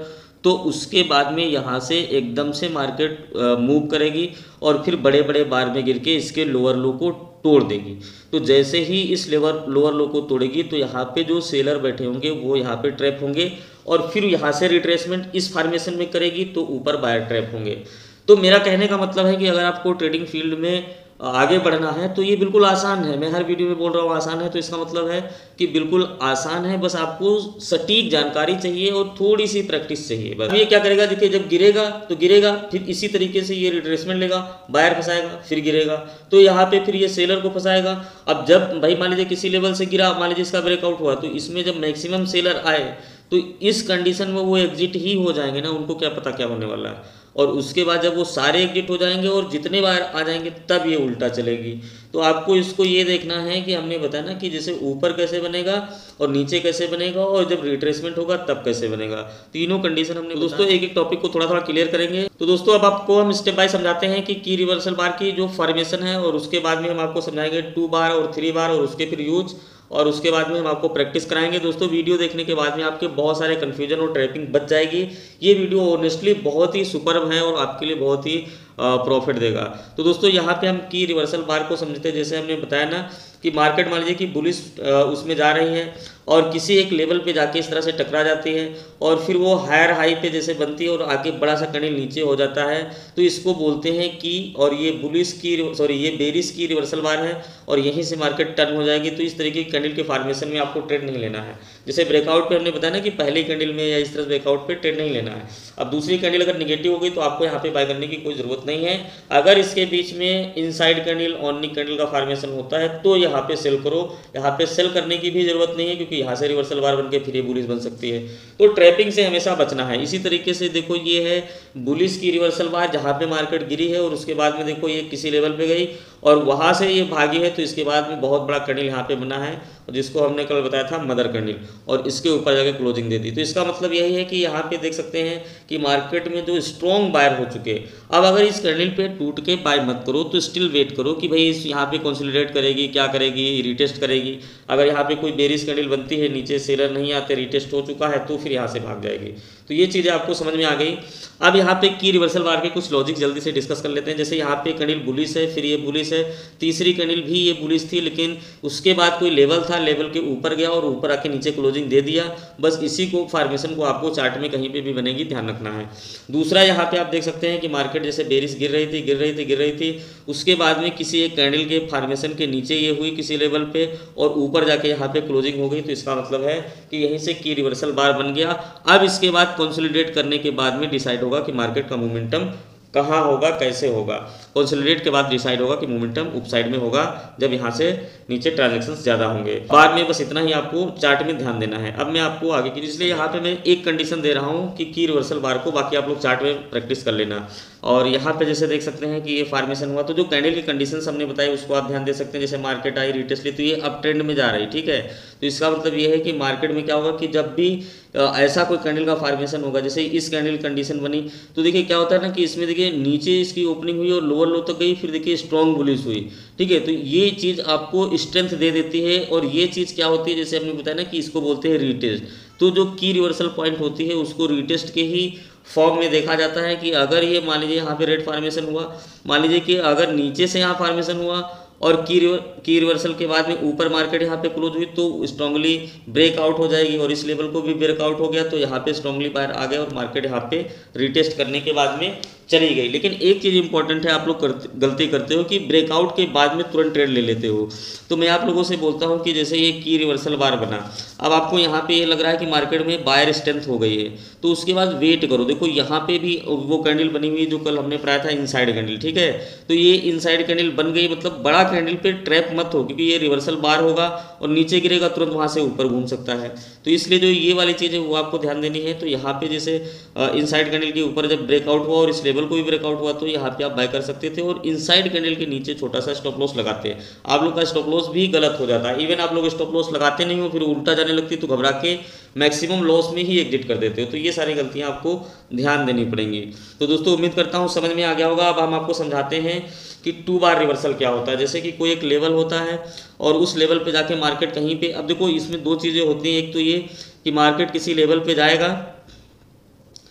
तो उसके बाद में यहाँ से एकदम से मार्केट मूव करेगी और फिर बड़े बड़े बार में गिर के इसके लोअर लो को तोड़ देगी। तो जैसे ही इस लोअर लो को तोड़ेगी तो यहाँ पे जो सेलर बैठे होंगे वो यहाँ पे ट्रैप होंगे और फिर यहाँ से रिट्रेसमेंट इस फॉर्मेशन में करेगी तो ऊपर बायर ट्रैप होंगे। तो मेरा कहने का मतलब है कि अगर आपको ट्रेडिंग फील्ड में आगे बढ़ना है तो ये बिल्कुल आसान है। मैं हर वीडियो में बोल रहा हूँ आसान है, तो इसका मतलब है कि बिल्कुल आसान है, बस आपको सटीक जानकारी चाहिए और थोड़ी सी प्रैक्टिस चाहिए बस। ये क्या करेगा, देखिए जब गिरेगा तो गिरेगा, फिर इसी तरीके से ये रिट्रेसमेंट लेगा, बायर फंसाएगा, फिर गिरेगा, तो यहाँ पे फिर ये सेलर को फंसाएगा। अब जब भाई मान लीजिए किसी लेवल से गिरा, मान लीजिए इसका ब्रेकआउट हुआ, तो इसमें जब मैक्सिमम सेलर आए तो इस कंडीशन में वो एग्जिट ही हो जाएंगे ना, उनको क्या पता क्या होने वाला है। और उसके बाद जब वो सारे एग्जिट हो जाएंगे और जितने बार आ जाएंगे तब ये उल्टा चलेगी। तो आपको इसको ये देखना है कि हमने बताया ना कि जैसे ऊपर कैसे बनेगा और नीचे कैसे बनेगा और जब रिट्रेसमेंट होगा तब कैसे बनेगा, तीनों कंडीशन हमने। दोस्तों एक एक टॉपिक को थोड़ा थोड़ा क्लियर करेंगे। तो दोस्तों अब आपको हम स्टेप बाय समझाते हैं कि की रिवर्सल बार की जो फॉर्मेशन है, और उसके बाद में हम आपको समझाएंगे 2 बार और 3 बार और उसके फिर यूज, और उसके बाद में हम आपको प्रैक्टिस कराएंगे। दोस्तों वीडियो देखने के बाद में आपके बहुत सारे कन्फ्यूजन और ट्रैपिंग बच जाएगी। ये वीडियो ऑनेस्टली बहुत ही सुपर्ब है और आपके लिए बहुत ही प्रॉफिट देगा। तो दोस्तों यहाँ पे हम की रिवर्सल बार को समझते हैं। जैसे हमने बताया ना कि मार्केट मान लीजिए कि बुलिश उसमें जा रही है और किसी एक लेवल पे जाके इस तरह से टकरा जाती है और फिर वो हायर हाई पे जैसे बनती है और आगे बड़ा सा कैंडल नीचे हो जाता है, तो इसको बोलते हैं की, और ये बुलिश की ये बेरिश की रिवर्सल बार है और यहीं से मार्केट टर्न हो जाएगी। तो इस तरीके की कैंडल के फॉर्मेशन में आपको ट्रेड नहीं लेना है। जैसे ब्रेकआउट पे हमने बताया ना कि पहली कैंडल में या इस तरह ब्रेकआउट पे ट्रेड नहीं लेना है। अब दूसरी कैंडल अगर निगेटिव हो गई तो आपको यहाँ पे बाय करने की कोई जरूरत नहीं है। अगर इसके बीच में इनसाइड कैंडल ऑनिक कैंडल का फॉर्मेशन होता है तो यहाँ पे सेल करो। यहाँ पे सेल करने की भी जरूरत नहीं है क्योंकि यहाँ से रिवर्सल बार बन के फिर ये बुलिश बन सकती है। तो ट्रैपिंग से हमेशा बचना है। इसी तरीके से देखो ये है बुलिश की रिवर्सल बार जहाँ पे मार्केट गिरी है और उसके बाद में देखो ये किसी लेवल पे गई और वहाँ से ये भागी है, तो इसके बाद में बहुत बड़ा कैंडल यहाँ पे बना है जिसको हमने कल बताया था मदर कैंडल, और इसके ऊपर जाकर क्लोजिंग दे दी। तो इसका मतलब यही है कि यहाँ पे देख सकते हैं कि मार्केट में जो स्ट्रॉन्ग बायर हो चुके। अब अगर इस कैंडल पे टूट के बाय मत करो, तो स्टिल वेट करो कि भाई इस यहाँ पे कंसोलिडेट करेगी, क्या करेगी, रिटेस्ट करेगी। अगर यहाँ पे कोई बेरिश कैंडल बनती है, नीचे सेलर नहीं आते, रिटेस्ट हो चुका है, तो फिर यहाँ से भाग जाएगी। तो ये चीज़ें आपको समझ में आ गई। अब यहाँ पे की रिवर्सल बार के कुछ लॉजिक जल्दी से डिस्कस कर लेते हैं। जैसे यहाँ पे कैंडल बुलिश है, फिर ये बुलिश है, तीसरी कैंडल भी ये बुलिश थी, लेकिन उसके बाद कोई लेवल था, लेवल के ऊपर गया और ऊपर आके नीचे क्लोजिंग दे दिया। बस इसी को फॉर्मेशन को आपको चार्ट में कहीं पे भी बनेगी, ध्यान रखना है। दूसरा यहाँ पे आप देख सकते हैं कि मार्केट जैसे बेरिश गिर रही थी, उसके बाद में किसी एक कैंडल के फॉर्मेशन के नीचे ये हुई किसी लेवल पे और ऊपर जाके यहाँ पे क्लोजिंग हो गई। तो इसका मतलब है कि यहीं से की रिवर्सल बार बन गया। अब इसके बाद कंसोलिडेट करने के बाद में डिसाइड होगा कि मार्केट का मोमेंटम कहाँ होगा, कैसे होगा। कंसोलिडेट के बाद डिसाइड होगा कि मोमेंटम अप साइड में होगा जब यहाँ से नीचे ट्रांजैक्शंस ज़्यादा होंगे। बाद में बस इतना ही आपको चार्ट में ध्यान देना है। अब मैं आपको आगे की, इसलिए यहाँ पे मैं एक कंडीशन दे रहा हूँ कि की रिवर्सल बार को, बाकी आप लोग चार्ट में प्रैक्टिस कर लेना। और यहाँ पे जैसे देख सकते हैं कि ये फॉर्मेशन हुआ, तो जो कैंडल की कंडीशंस हमने बताई उसको आप ध्यान दे सकते हैं। जैसे मार्केट आई, रिटेस्ट ली, तो ये अप ट्रेंड में जा रही, ठीक है। तो इसका मतलब ये है कि मार्केट में क्या होगा कि जब भी ऐसा कोई कैंडल का फॉर्मेशन होगा, जैसे इस कैंडल कंडीशन बनी, तो देखिए क्या होता है ना कि इसमें देखिए नीचे इसकी ओपनिंग हुई और लोअर लो तक गई, फिर देखिए स्ट्रॉन्ग बुलिश हुई, ठीक है। तो ये चीज़ आपको स्ट्रेंथ दे देती है। और ये चीज़ क्या होती है, जैसे हमने बताया ना कि इसको बोलते हैं रीटेस्ट। तो जो की रिवर्सल पॉइंट होती है उसको रीटेस्ट के ही फॉर्म में देखा जाता है कि अगर ये मान लीजिए यहाँ पे रेड फॉर्मेशन हुआ, मान लीजिए कि अगर नीचे से यहाँ फॉर्मेशन हुआ और की रिवर्सल के बाद में ऊपर मार्केट यहाँ पे क्लोज हुई तो स्ट्रांगली ब्रेकआउट हो जाएगी और इस लेवल को भी ब्रेकआउट हो गया, तो यहाँ पे स्ट्रांगली बाहर आ गया और मार्केट यहाँ पे रिटेस्ट करने के बाद में चली गई। लेकिन एक चीज़ इंपॉर्टेंट है, आप लोग गलती करते हो कि ब्रेकआउट के बाद में तुरंत ट्रेड ले लेते हो। तो मैं आप लोगों से बोलता हूँ कि जैसे ये की रिवर्सल बार बना, अब आपको यहाँ पे ये लग रहा है कि मार्केट में बायर स्ट्रेंथ हो गई है, तो उसके बाद वेट करो। देखो यहाँ पे भी वो कैंडल बनी हुई जो कल हमने पढ़ाया था, इनसाइड कैंडल, ठीक है। तो ये इनसाइड कैंडल बन गई, मतलब बड़ा कैंडल पे ट्रैप मत हो, क्योंकि ये रिवर्सल बार होगा और नीचे गिरेगा तुरंत वहाँ से ऊपर घूम सकता है। तो इसलिए जो ये वाली चीज़ है वो आपको ध्यान देनी है। तो यहाँ पे जैसे इनसाइड कैंडल के ऊपर जब ब्रेकआउट हुआ और इस लेवल को भी ब्रेकआउट हुआ, तो यहाँ पे आप बाय कर सकते थे और इनसाइड कैंडल के नीचे छोटा सा स्टॉप लॉस लगाते हैं। आप लोग का स्टॉप लॉस भी गलत हो जाता है। इवन आप लोग स्टॉप लॉस लगाते नहीं हो, फिर उल्टा जाने लगती है, तो घबरा के मैक्सिमम लॉस में ही एग्जिट कर देते हो। तो ये सारी गलतियां आपको ध्यान देनी पड़ेंगी। तो दोस्तों उम्मीद करता हूँ समझ में आ गया होगा। अब हम आपको समझाते हैं कि 2 बार रिवर्सल क्या होता है। जैसे कि कोई एक लेवल होता है और उस लेवल पे जाके मार्केट कहीं पे, अब देखो इसमें 2 चीज़ें होती हैं। एक तो ये कि मार्केट किसी लेवल पे जाएगा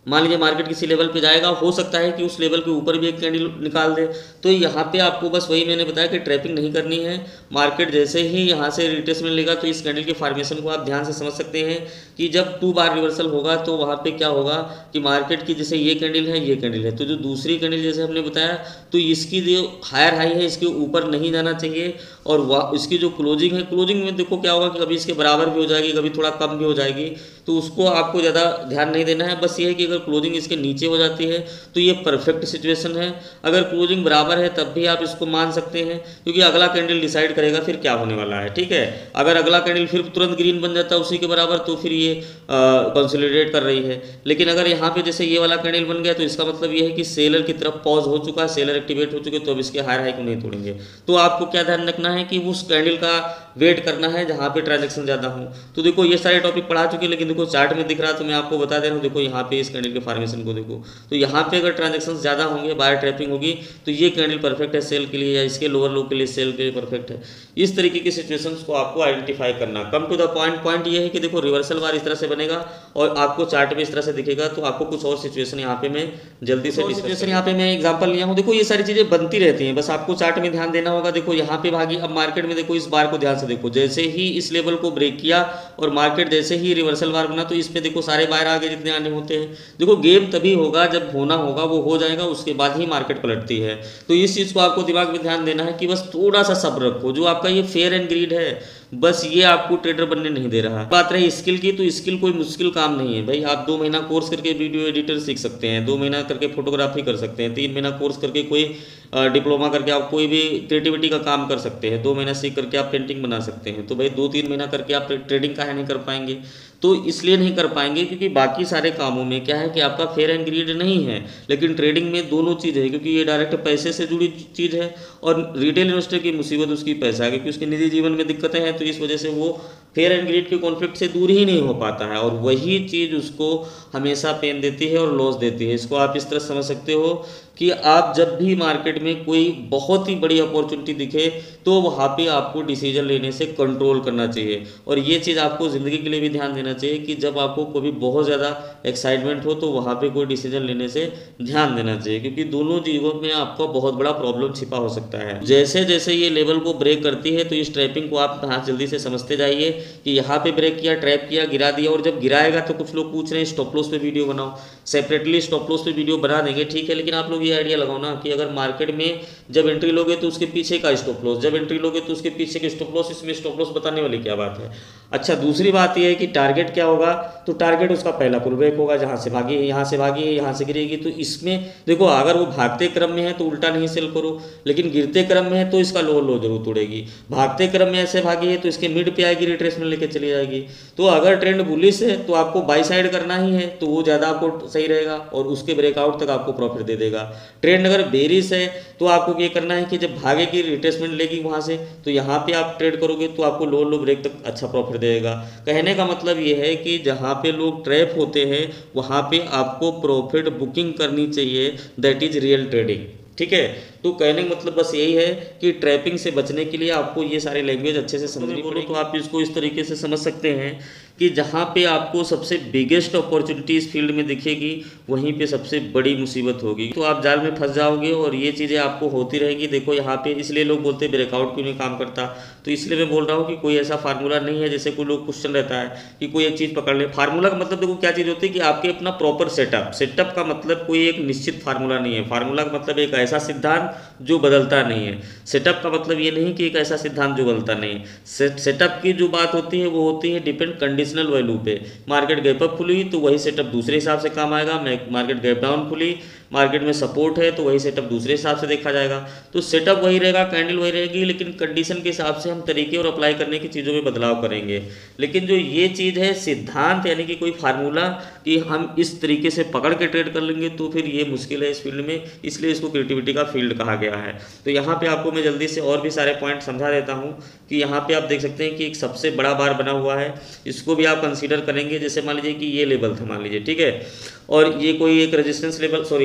मान लीजिए मार्केट किसी लेवल पे जाएगा, हो सकता है कि उस लेवल के ऊपर भी एक कैंडल निकाल दे। तो यहाँ पे आपको बस वही मैंने बताया कि ट्रैपिंग नहीं करनी है। मार्केट जैसे ही यहाँ से रिट्रेसमेंट लेगा तो इस कैंडल के फॉर्मेशन को आप ध्यान से समझ सकते हैं कि जब 2 बार रिवर्सल होगा तो वहाँ पे क्या होगा कि मार्केट की जैसे ये कैंडल है, ये कैंडल है, तो जो दूसरी कैंडल जैसे हमने बताया तो इसकी जो हायर हाई है इसके ऊपर नहीं जाना चाहिए, और इसकी जो क्लोजिंग है, क्लोजिंग में देखो क्या होगा कि कभी इसके बराबर भी हो जाएगी, कभी थोड़ा कम भी हो जाएगी, तो उसको आपको ज़्यादा ध्यान नहीं देना है। बस ये है कि अगर क्लोजिंग इसके नीचे हो जाती है तो ये परफेक्ट सिचुएशन है। अगर क्लोजिंग बराबर है तब भी आप इसको मान सकते हैं, क्योंकि अगला कैंडल डिसाइड करेगा फिर क्या होने वाला है। ठीक है, अगर अगला कैंडल फिर तुरंत ग्रीन बन जाता है उसी के बराबर तो फिर ये कंसोलिडेट कर रही है। लेकिन अगर यहाँ पे जैसे ये वाला कैंडल बन गया तो इसका मतलब ये है कि सेलर की तरफ पॉज हो चुका है, सेलर एक्टिवेट हो चुके, तो अब इसके हायर हाई को नहीं तोड़ेंगे। तो आपको क्या ध्यान रखना है कि उस कैंडल का वेट करना है जहाँ पे ट्रांजेक्शन ज़्यादा हो। तो देखो ये सारे टॉपिक पढ़ा चुके, लेकिन देखो चार्ट में दिख रहा तो मैं आपको बता दे रहा हूँ। देखो यहाँ पे इस कैंडल के फॉर्मेशन को देखो, तो यहाँ पे अगर ट्रांजेक्शन ज़्यादा होंगे, बायर ट्रैपिंग होगी, तो ये कैंडल परफेक्ट है सेल के लिए, या इसके लोअर लो के लिए सेल के लिए परफेक्ट है। इस तरीके की सिचुएशंस को आपको आइडेंटिफाई करना। कम टू द पॉइंट ये है कि देखो रिवर्सल बार इस तरह से बनेगा और आपको चार्ट में इस तरह से दिखेगा, तो आपको कुछ और सिचुएशन यहाँ पे मैं जल्दी से सिचुएशन यहाँ पे मैं एग्जांपल लिया हूँ। देखो ये सारी चीज़ें बनती रहती हैं, बस आपको चार्ट में ध्यान देना होगा। देखो यहाँ पे भागी, अब मार्केट में देखो इस बार को ध्यान से देखो, जैसे ही इस लेवल को ब्रेक किया और मार्केट जैसे ही रिवर्सल बार बना तो इस पे देखो सारे बाहर आगे जितने आने होते हैं। देखो गेम तभी होगा जब होना होगा वो हो जाएगा, उसके बाद ही मार्केट पलटती है। तो इस चीज़ को आपको दिमाग में ध्यान देना है कि बस थोड़ा सा सब्र रखो। जो आपका ये फेयर एंड ग्रीड है, बस ये आपको ट्रेडर बनने नहीं दे रहा। बात रही स्किल की, तो स्किल कोई मुश्किल काम नहीं है भाई। आप 2 महीना कोर्स करके वीडियो एडिटर सीख सकते हैं, 2 महीना करके फोटोग्राफी कर सकते हैं, 3 महीना कोर्स करके कोई डिप्लोमा करके आप कोई भी क्रिएटिविटी का काम कर सकते हैं, 2 महीना सीख करके आप पेंटिंग बना सकते हैं। तो भाई 2-3 महीना करके आप ट्रेडिंग काहे नहीं कर पाएंगे? तो इसलिए नहीं कर पाएंगे क्योंकि बाकी सारे कामों में क्या है कि आपका फेयर एंड ग्रीड नहीं है, लेकिन ट्रेडिंग में दोनों चीज़ है, क्योंकि ये डायरेक्ट पैसे से जुड़ी चीज़ है। और रिटेल इन्वेस्टर की मुसीबत उसकी पैसा है, क्योंकि उसके निजी जीवन में दिक्कतें हैं, तो इस वजह से वो फेयर एंड ग्रीड के कॉन्फ्लिक्ट से दूर ही नहीं हो पाता है, और वही चीज़ उसको हमेशा पेन देती है और लॉस देती है। इसको आप इस तरह समझ सकते हो कि आप जब भी मार्केट में कोई बहुत ही बड़ी अपॉर्चुनिटी दिखे तो वहाँ पे आपको डिसीजन लेने से कंट्रोल करना चाहिए। और ये चीज़ आपको ज़िंदगी के लिए भी ध्यान देना चाहिए कि जब आपको कभी बहुत ज़्यादा एक्साइटमेंट हो तो वहाँ पे कोई डिसीजन लेने से ध्यान देना चाहिए, क्योंकि दोनों चीज़ों में आपका बहुत बड़ा प्रॉब्लम छिपा हो सकता है। जैसे जैसे ये लेवल को ब्रेक करती है तो इस ट्रैपिंग को आप यहाँ जल्दी से समझते जाइए कि यहाँ पे ब्रेक किया, ट्रैप किया, गिरा दिया, और जब गिराएगा तो कुछ लोग पूछ रहे हैं स्टॉप लॉस पे वीडियो बनाओ। सेपरेटली स्टॉप लॉस पे वीडियो बना देंगे, ठीक है, लेकिन आप लोग ये आइडिया लगाओ ना कि अगर मार्केट में जब एंट्री लोगे तो उसके पीछे का स्टॉप लॉस, जब एंट्री लोगे तो उसके पीछे के स्टॉप लॉस, इसमें स्टॉप लॉस बताने वाली क्या बात है। अच्छा, दूसरी बात यह है कि टारगेट क्या होगा, तो टारगेट उसका पहला पुल ब्रेक होगा, जहाँ से भागी है, यहाँ से भागी है, यहाँ से गिरेगी। तो इसमें देखो अगर वो भागते क्रम में है तो उल्टा नहीं सेल करो, लेकिन गिरते क्रम में है तो इसका लो लो जरूर तोड़ेगी। भागते क्रम में ऐसे भागी है तो इसके मिड पे आएगी, रिट्रेसमेंट लेके चली जाएगी। तो अगर ट्रेंड बुलिश है तो आपको बाई साइड करना ही है, तो वो ज़्यादा आपको सही रहेगा और उसके ब्रेकआउट तक आपको प्रॉफिट दे देगा। ट्रेंड अगर बेरिश है तो आपको ये करना है कि जब भागेगी, रिट्रेसमेंट लेगी वहाँ से, तो यहाँ पे आप ट्रेड करोगे तो आपको लो लो ब्रेक तक अच्छा प्रॉफिट देगा। कहने का मतलब ये है कि जहाँ पे लोग ट्रैप होते हैं वहाँ पे आपको प्रॉफिट बुकिंग करनी चाहिए, दैट इज रियल ट्रेडिंग। ठीक है, तो कहने का मतलब बस यही है कि ट्रैपिंग से बचने के लिए आपको ये सारे लैंग्वेज अच्छे से समझनी पड़ेगी। तो आप इसको इस तरीके से समझ सकते हैं कि जहाँ पे आपको सबसे बिगेस्ट अपॉर्चुनिटी इस फील्ड में दिखेगी वहीं पे सबसे बड़ी मुसीबत होगी, तो आप जाल में फंस जाओगे और ये चीज़ें आपको होती रहेंगी। देखो यहाँ पे इसलिए लोग बोलते हैं ब्रेकआउट क्यों नहीं काम करता, तो इसलिए मैं बोल रहा हूँ कि कोई ऐसा फार्मूला नहीं है। जैसे कोई लोग क्वेश्चन रहता है कि कोई एक चीज़ पकड़ ले, फार्मूला का मतलब देखो क्या चीज़ होती है कि आपके अपना प्रॉपर सेटअप का मतलब कोई एक निश्चित फार्मूला नहीं है। फार्मूला का मतलब एक ऐसा सिद्धांत जो बदलता नहीं है। सेटअप का मतलब ये नहीं कि एक ऐसा सिद्धांत जो बदलता नहीं है। सेटअप की जो बात होती है वो होती है डिपेंड कंडीशनल वैल्यू पे। मार्केट गैप अप खुली तो वही सेटअप दूसरे हिसाब से काम आएगा, मार्केट गैप डाउन खुली, मार्केट में सपोर्ट है तो वही सेटअप दूसरे हिसाब से देखा जाएगा। तो सेटअप वही रहेगा, कैंडल वही रहेगी, लेकिन कंडीशन के हिसाब से हम तरीके और अप्लाई करने की चीज़ों में बदलाव करेंगे। लेकिन जो ये चीज़ है सिद्धांत, यानी कि कोई फार्मूला कि हम इस तरीके से पकड़ के ट्रेड कर लेंगे, तो फिर ये मुश्किल है इस फील्ड में, इसलिए इसको क्रिएटिविटी का फील्ड कहा गया है। तो यहाँ पे आपको मैं जल्दी से और भी सारे पॉइंट समझा देता हूँ कि यहाँ पे आप देख सकते हैं कि एक सबसे बड़ा बार बना हुआ है, इसको भी आप कंसीडर करेंगे। जैसे मान लीजिए कि ये लेवल था, मान लीजिए, ठीक है, और ये कोई एक रेजिस्टेंस लेवल, सॉरी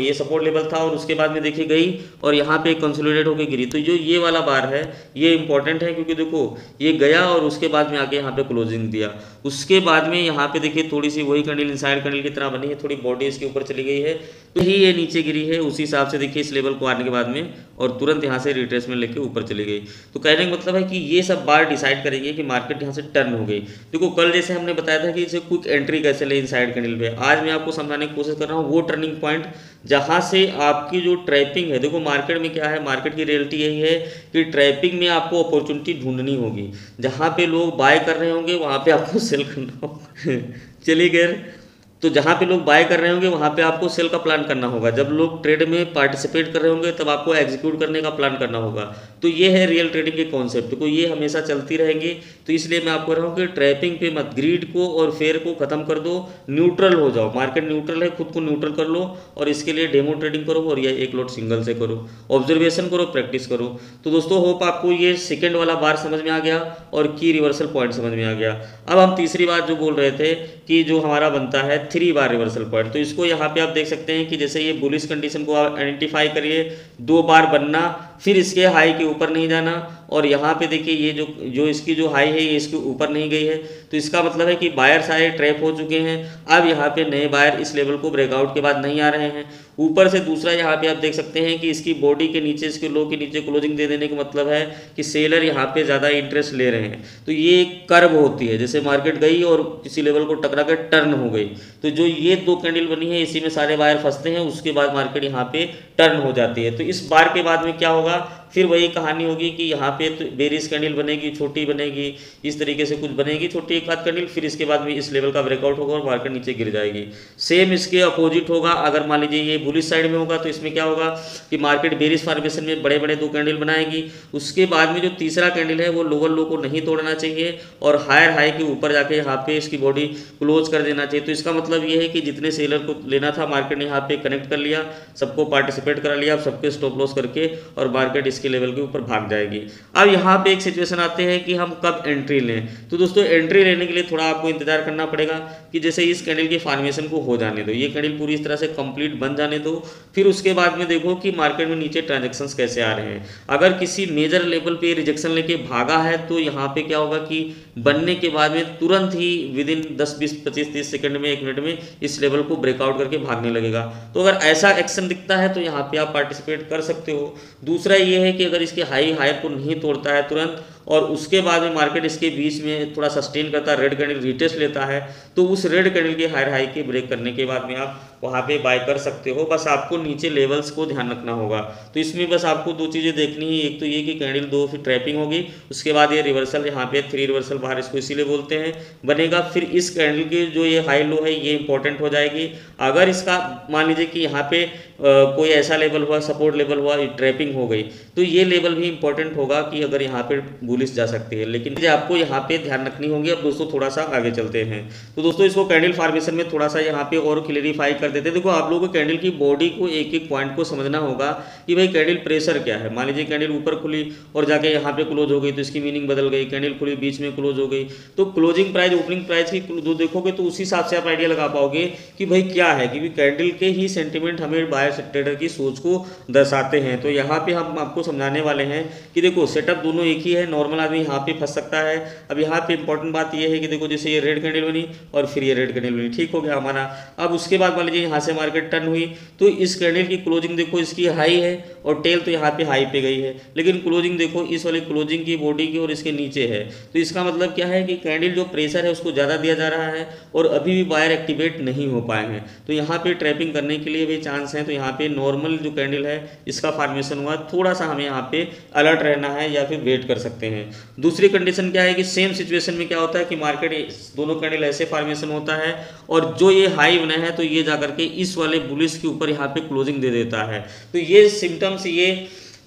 ये सपोर्ट लेवल था और उसके बाद में देखिए गई और यहाँ पे कंसोलिडेट होकर गिरी। तो जो ये वाला बार है ये इंपॉर्टेंट है, क्योंकि देखो ये गया और उसके बाद में आके यहाँ पे क्लोजिंग दिया। उसके बाद में यहाँ पे देखिए थोड़ी सी वही कैंडल इनसाइड कैंडल की तरह बनी है, थोड़ी बॉडी इसके ऊपर चली गई है, तो ही ये नीचे गिरी है। उसी हिसाब से देखिए इस लेवल को आने के बाद में और तुरंत यहाँ से रिट्रेसमेंट लेके ऊपर चली गई। तो कहने का मतलब है कि ये सब बार डिसाइड करेंगे कि मार्केट यहाँ से टर्न हो गई। देखो कल जैसे हमने बताया था कि इसे क्विक एंट्री कैसे ले इनसाइड कैंडल पे, आज मैं आपको समझाने की कोशिश कर रहा हूँ वो टर्निंग पॉइंट जहाँ से आपकी जो ट्रैपिंग है। देखो मार्केट में क्या है, मार्केट की रियलिटी यही है कि ट्रैपिंग में आपको अपॉर्चुनिटी ढूंढनी होगी, जहाँ पे लोग बाय कर रहे होंगे वहाँ पे आपको सेल करना होगा। चलिए खैर, तो जहाँ पे लोग बाय कर रहे होंगे वहाँ पे आपको सेल का प्लान करना होगा, जब लोग ट्रेड में पार्टिसिपेट कर रहे होंगे तब आपको एग्जीक्यूट करने का प्लान करना होगा। तो ये है रियल ट्रेडिंग के कॉन्सेप्ट, तो ये हमेशा चलती रहेंगी। तो इसलिए मैं आपको कह रहा हूँ कि ट्रैपिंग पे मत, ग्रीड को और फेयर को खत्म कर दो, न्यूट्रल हो जाओ। मार्केट न्यूट्रल है, खुद को न्यूट्रल कर लो और इसके लिए डेमो ट्रेडिंग करो और ये एक लॉट सिंगल से करो, ऑब्जर्वेशन करो, प्रैक्टिस करो। तो दोस्तों होप आपको ये सेकेंड वाला बार समझ में आ गया और की रिवर्सल पॉइंट समझ में आ गया। अब हम तीसरी बात जो बोल रहे थे कि जो हमारा बनता है 3 बार रिवर्सल पॉइंट, तो इसको यहाँ पे आप देख सकते हैं कि जैसे ये बुलिश कंडीशन को आप आइडेंटिफाई करिए, 2 बार बनना, फिर इसके हाई के ऊपर नहीं जाना और यहाँ पे देखिए ये जो इसकी जो हाई है ये इसके ऊपर नहीं गई है। तो इसका मतलब है कि बायर सारे ट्रैप हो चुके हैं। अब यहाँ पे नए बायर इस लेवल को ब्रेकआउट के बाद नहीं आ रहे हैं। ऊपर से दूसरा यहाँ पे आप देख सकते हैं कि इसकी बॉडी के नीचे, इसके लो के नीचे क्लोजिंग दे देने का मतलब है कि सेलर यहाँ पे ज़्यादा इंटरेस्ट ले रहे हैं। तो ये एक कर्व होती है, जैसे मार्केट गई और किसी लेवल को टकरा कर टर्न हो गई, तो जो ये 2 कैंडल बनी है इसी में सारे बायर फंसते हैं, उसके बाद मार्केट यहाँ पे टर्न हो जाती है। तो इस बार के बाद में क्या होगा, फिर वही कहानी होगी कि यहाँ पे तो बेरिश कैंडल बनेगी, छोटी बनेगी, इस तरीके से कुछ बनेगी छोटी एक आध कैंडल, फिर इसके बाद में इस लेवल का ब्रेकआउट होगा और मार्केट नीचे गिर जाएगी। सेम इसके अपोजिट होगा, अगर मान लीजिए ये बुलिश साइड में होगा तो इसमें क्या होगा कि मार्केट बेरिश फॉर्मेशन में बड़े बड़े 2 कैंडल बनाएगी। उसके बाद में जो तीसरा कैंडल है वो लोअर लो को नहीं तोड़ना चाहिए और हायर हाई के ऊपर जाके यहाँ पे इसकी बॉडी क्लोज कर देना चाहिए। तो इसका मतलब ये है कि जितने सेलर को लेना था मार्केट ने यहाँ पे कनेक्ट कर लिया, सबको पार्टिसिपेट करा लिया, सबके स्टॉप लॉस करके और मार्केट इसके लेवल के ऊपर भाग जाएगी। अब यहाँ पे एक सिचुएशन आते हैं कि हम कब एंट्री लें। तो दोस्तों एंट्री लेने के लिए थोड़ा आपको इंतजार करना पड़ेगा कि जैसे इस कैंडल की फॉर्मेशन को हो जाने दो, ये कैंडल पूरी इस तरह से कंप्लीट बन जाने दो, फिर उसके बाद में देखो कि मार्केट में नीचे ट्रांजैक्शंस कैसे आ रहे हैं। अगर किसी मेजर लेवल पे रिजेक्शन लेके भागा है तो यहाँ पे क्या होगा कि बनने के बाद में तुरंत ही विद इन 10 20 25 30 सेकंड में 1 मिनट में इस लेवल को ब्रेकआउट करके भागने लगेगा। तो अगर ऐसा एक्शन दिखता है तो यहाँ पे आप पार्टिसिपेट कर सकते हो। दूसरा ये है कि अगर इसके हाई हायर को नहीं तोड़ता है तुरंत और उसके बाद में मार्केट इसके बीच में थोड़ा सस्टेन करता है, रेड कैंडल रिटेस्ट लेता है, तो उस रेड कैंडल के हायर हाई के ब्रेक करने के बाद में आप वहाँ पे बाय कर सकते हो। बस आपको नीचे लेवल्स को ध्यान रखना होगा। तो इसमें बस आपको 2 चीज़ें देखनी है, एक तो ये कि कैंडल 2 फिर ट्रैपिंग होगी, उसके बाद ये रिवर्सल यहाँ पे 3 रिवर्सल बाहर इसको इसीलिए बोलते हैं बनेगा। फिर इस कैंडल की जो ये हाई लो है ये इंपॉर्टेंट हो जाएगी। अगर इसका मान लीजिए कि यहाँ पे कोई ऐसा लेवल हुआ, सपोर्ट लेवल हुआ, ट्रैपिंग हो गई, तो ये लेवल भी इंपॉर्टेंट होगा कि अगर यहाँ पे बुलिश जा सकती है, लेकिन आपको यहाँ पे ध्यान रखनी होगी। अब दोस्तों थोड़ा सा आगे चलते हैं। तो दोस्तों इसको कैंडल फॉर्मेशन में थोड़ा सा यहाँ पे और क्लियरिफाई कर देते हैं। देखो आप लोगों को कैंडल की बॉडी को एक एक पॉइंट को समझना होगा कि भाई कैंडल प्रेशर क्या है। मान लीजिए कैंडल ऊपर खुली और जाके यहाँ पे क्लोज हो गई तो इसकी मीनिंग बदल गई, कैंडल खुली बीच में क्लोज हो गई, तो क्लोजिंग प्राइस ओपनिंग प्राइस की जो देखोगे तो उसी हिसाब से आप आइडिया लगा पाओगे कि भाई क्या है, क्योंकि कैंडल के ही सेंटिमेंट हमें बायर ट्रेडर की सोच को दर्शाते हैं। तो यहाँ पे हम आपको समझाने वाले हैं कि देखो सेटअप दोनों एक ही है, नॉर्मल आदमी यहाँ पे फंस सकता है। अब यहाँ पे इंपॉर्टेंट बात यह है कि देखो जैसे ये रेड कैंडल बनी और फिर ये रेड कैंडल बनी, ठीक हो गया हमारा। अब उसके बाद मान लीजिए यहाँ से मार्केट टर्न हुई तो इस कैंडल की क्लोजिंग देखो इसकी हाई है और टेल तो यहाँ पे हाई पे गई है, लेकिन क्लोजिंग देखो इस वाली क्लोजिंग की बॉडी की और इसके नीचे है। तो इसका मतलब क्या है कि कैंडल जो प्रेशर है उसको ज़्यादा दिया जा रहा है और अभी भी बायर एक्टिवेट नहीं हो पाए हैं। तो यहाँ पे ट्रैपिंग करने के लिए भी चांस है। तो यहाँ पे नॉर्मल जो कैंडल है इसका फॉर्मेशन हुआ, थोड़ा सा हमें यहाँ पे अलर्ट रहना है या फिर वेट कर सकते हैं। दूसरी कंडीशन क्या है कि सेम सिचुएशन में क्या होता है कि मार्केट दोनों कैंडल ऐसे फॉर्मेशन होता है और जो ये हाई बना है तो ये जाकर के इस वाले बुलिश के ऊपर यहाँ पे क्लोजिंग दे देता है। तो ये सिम्टम्स,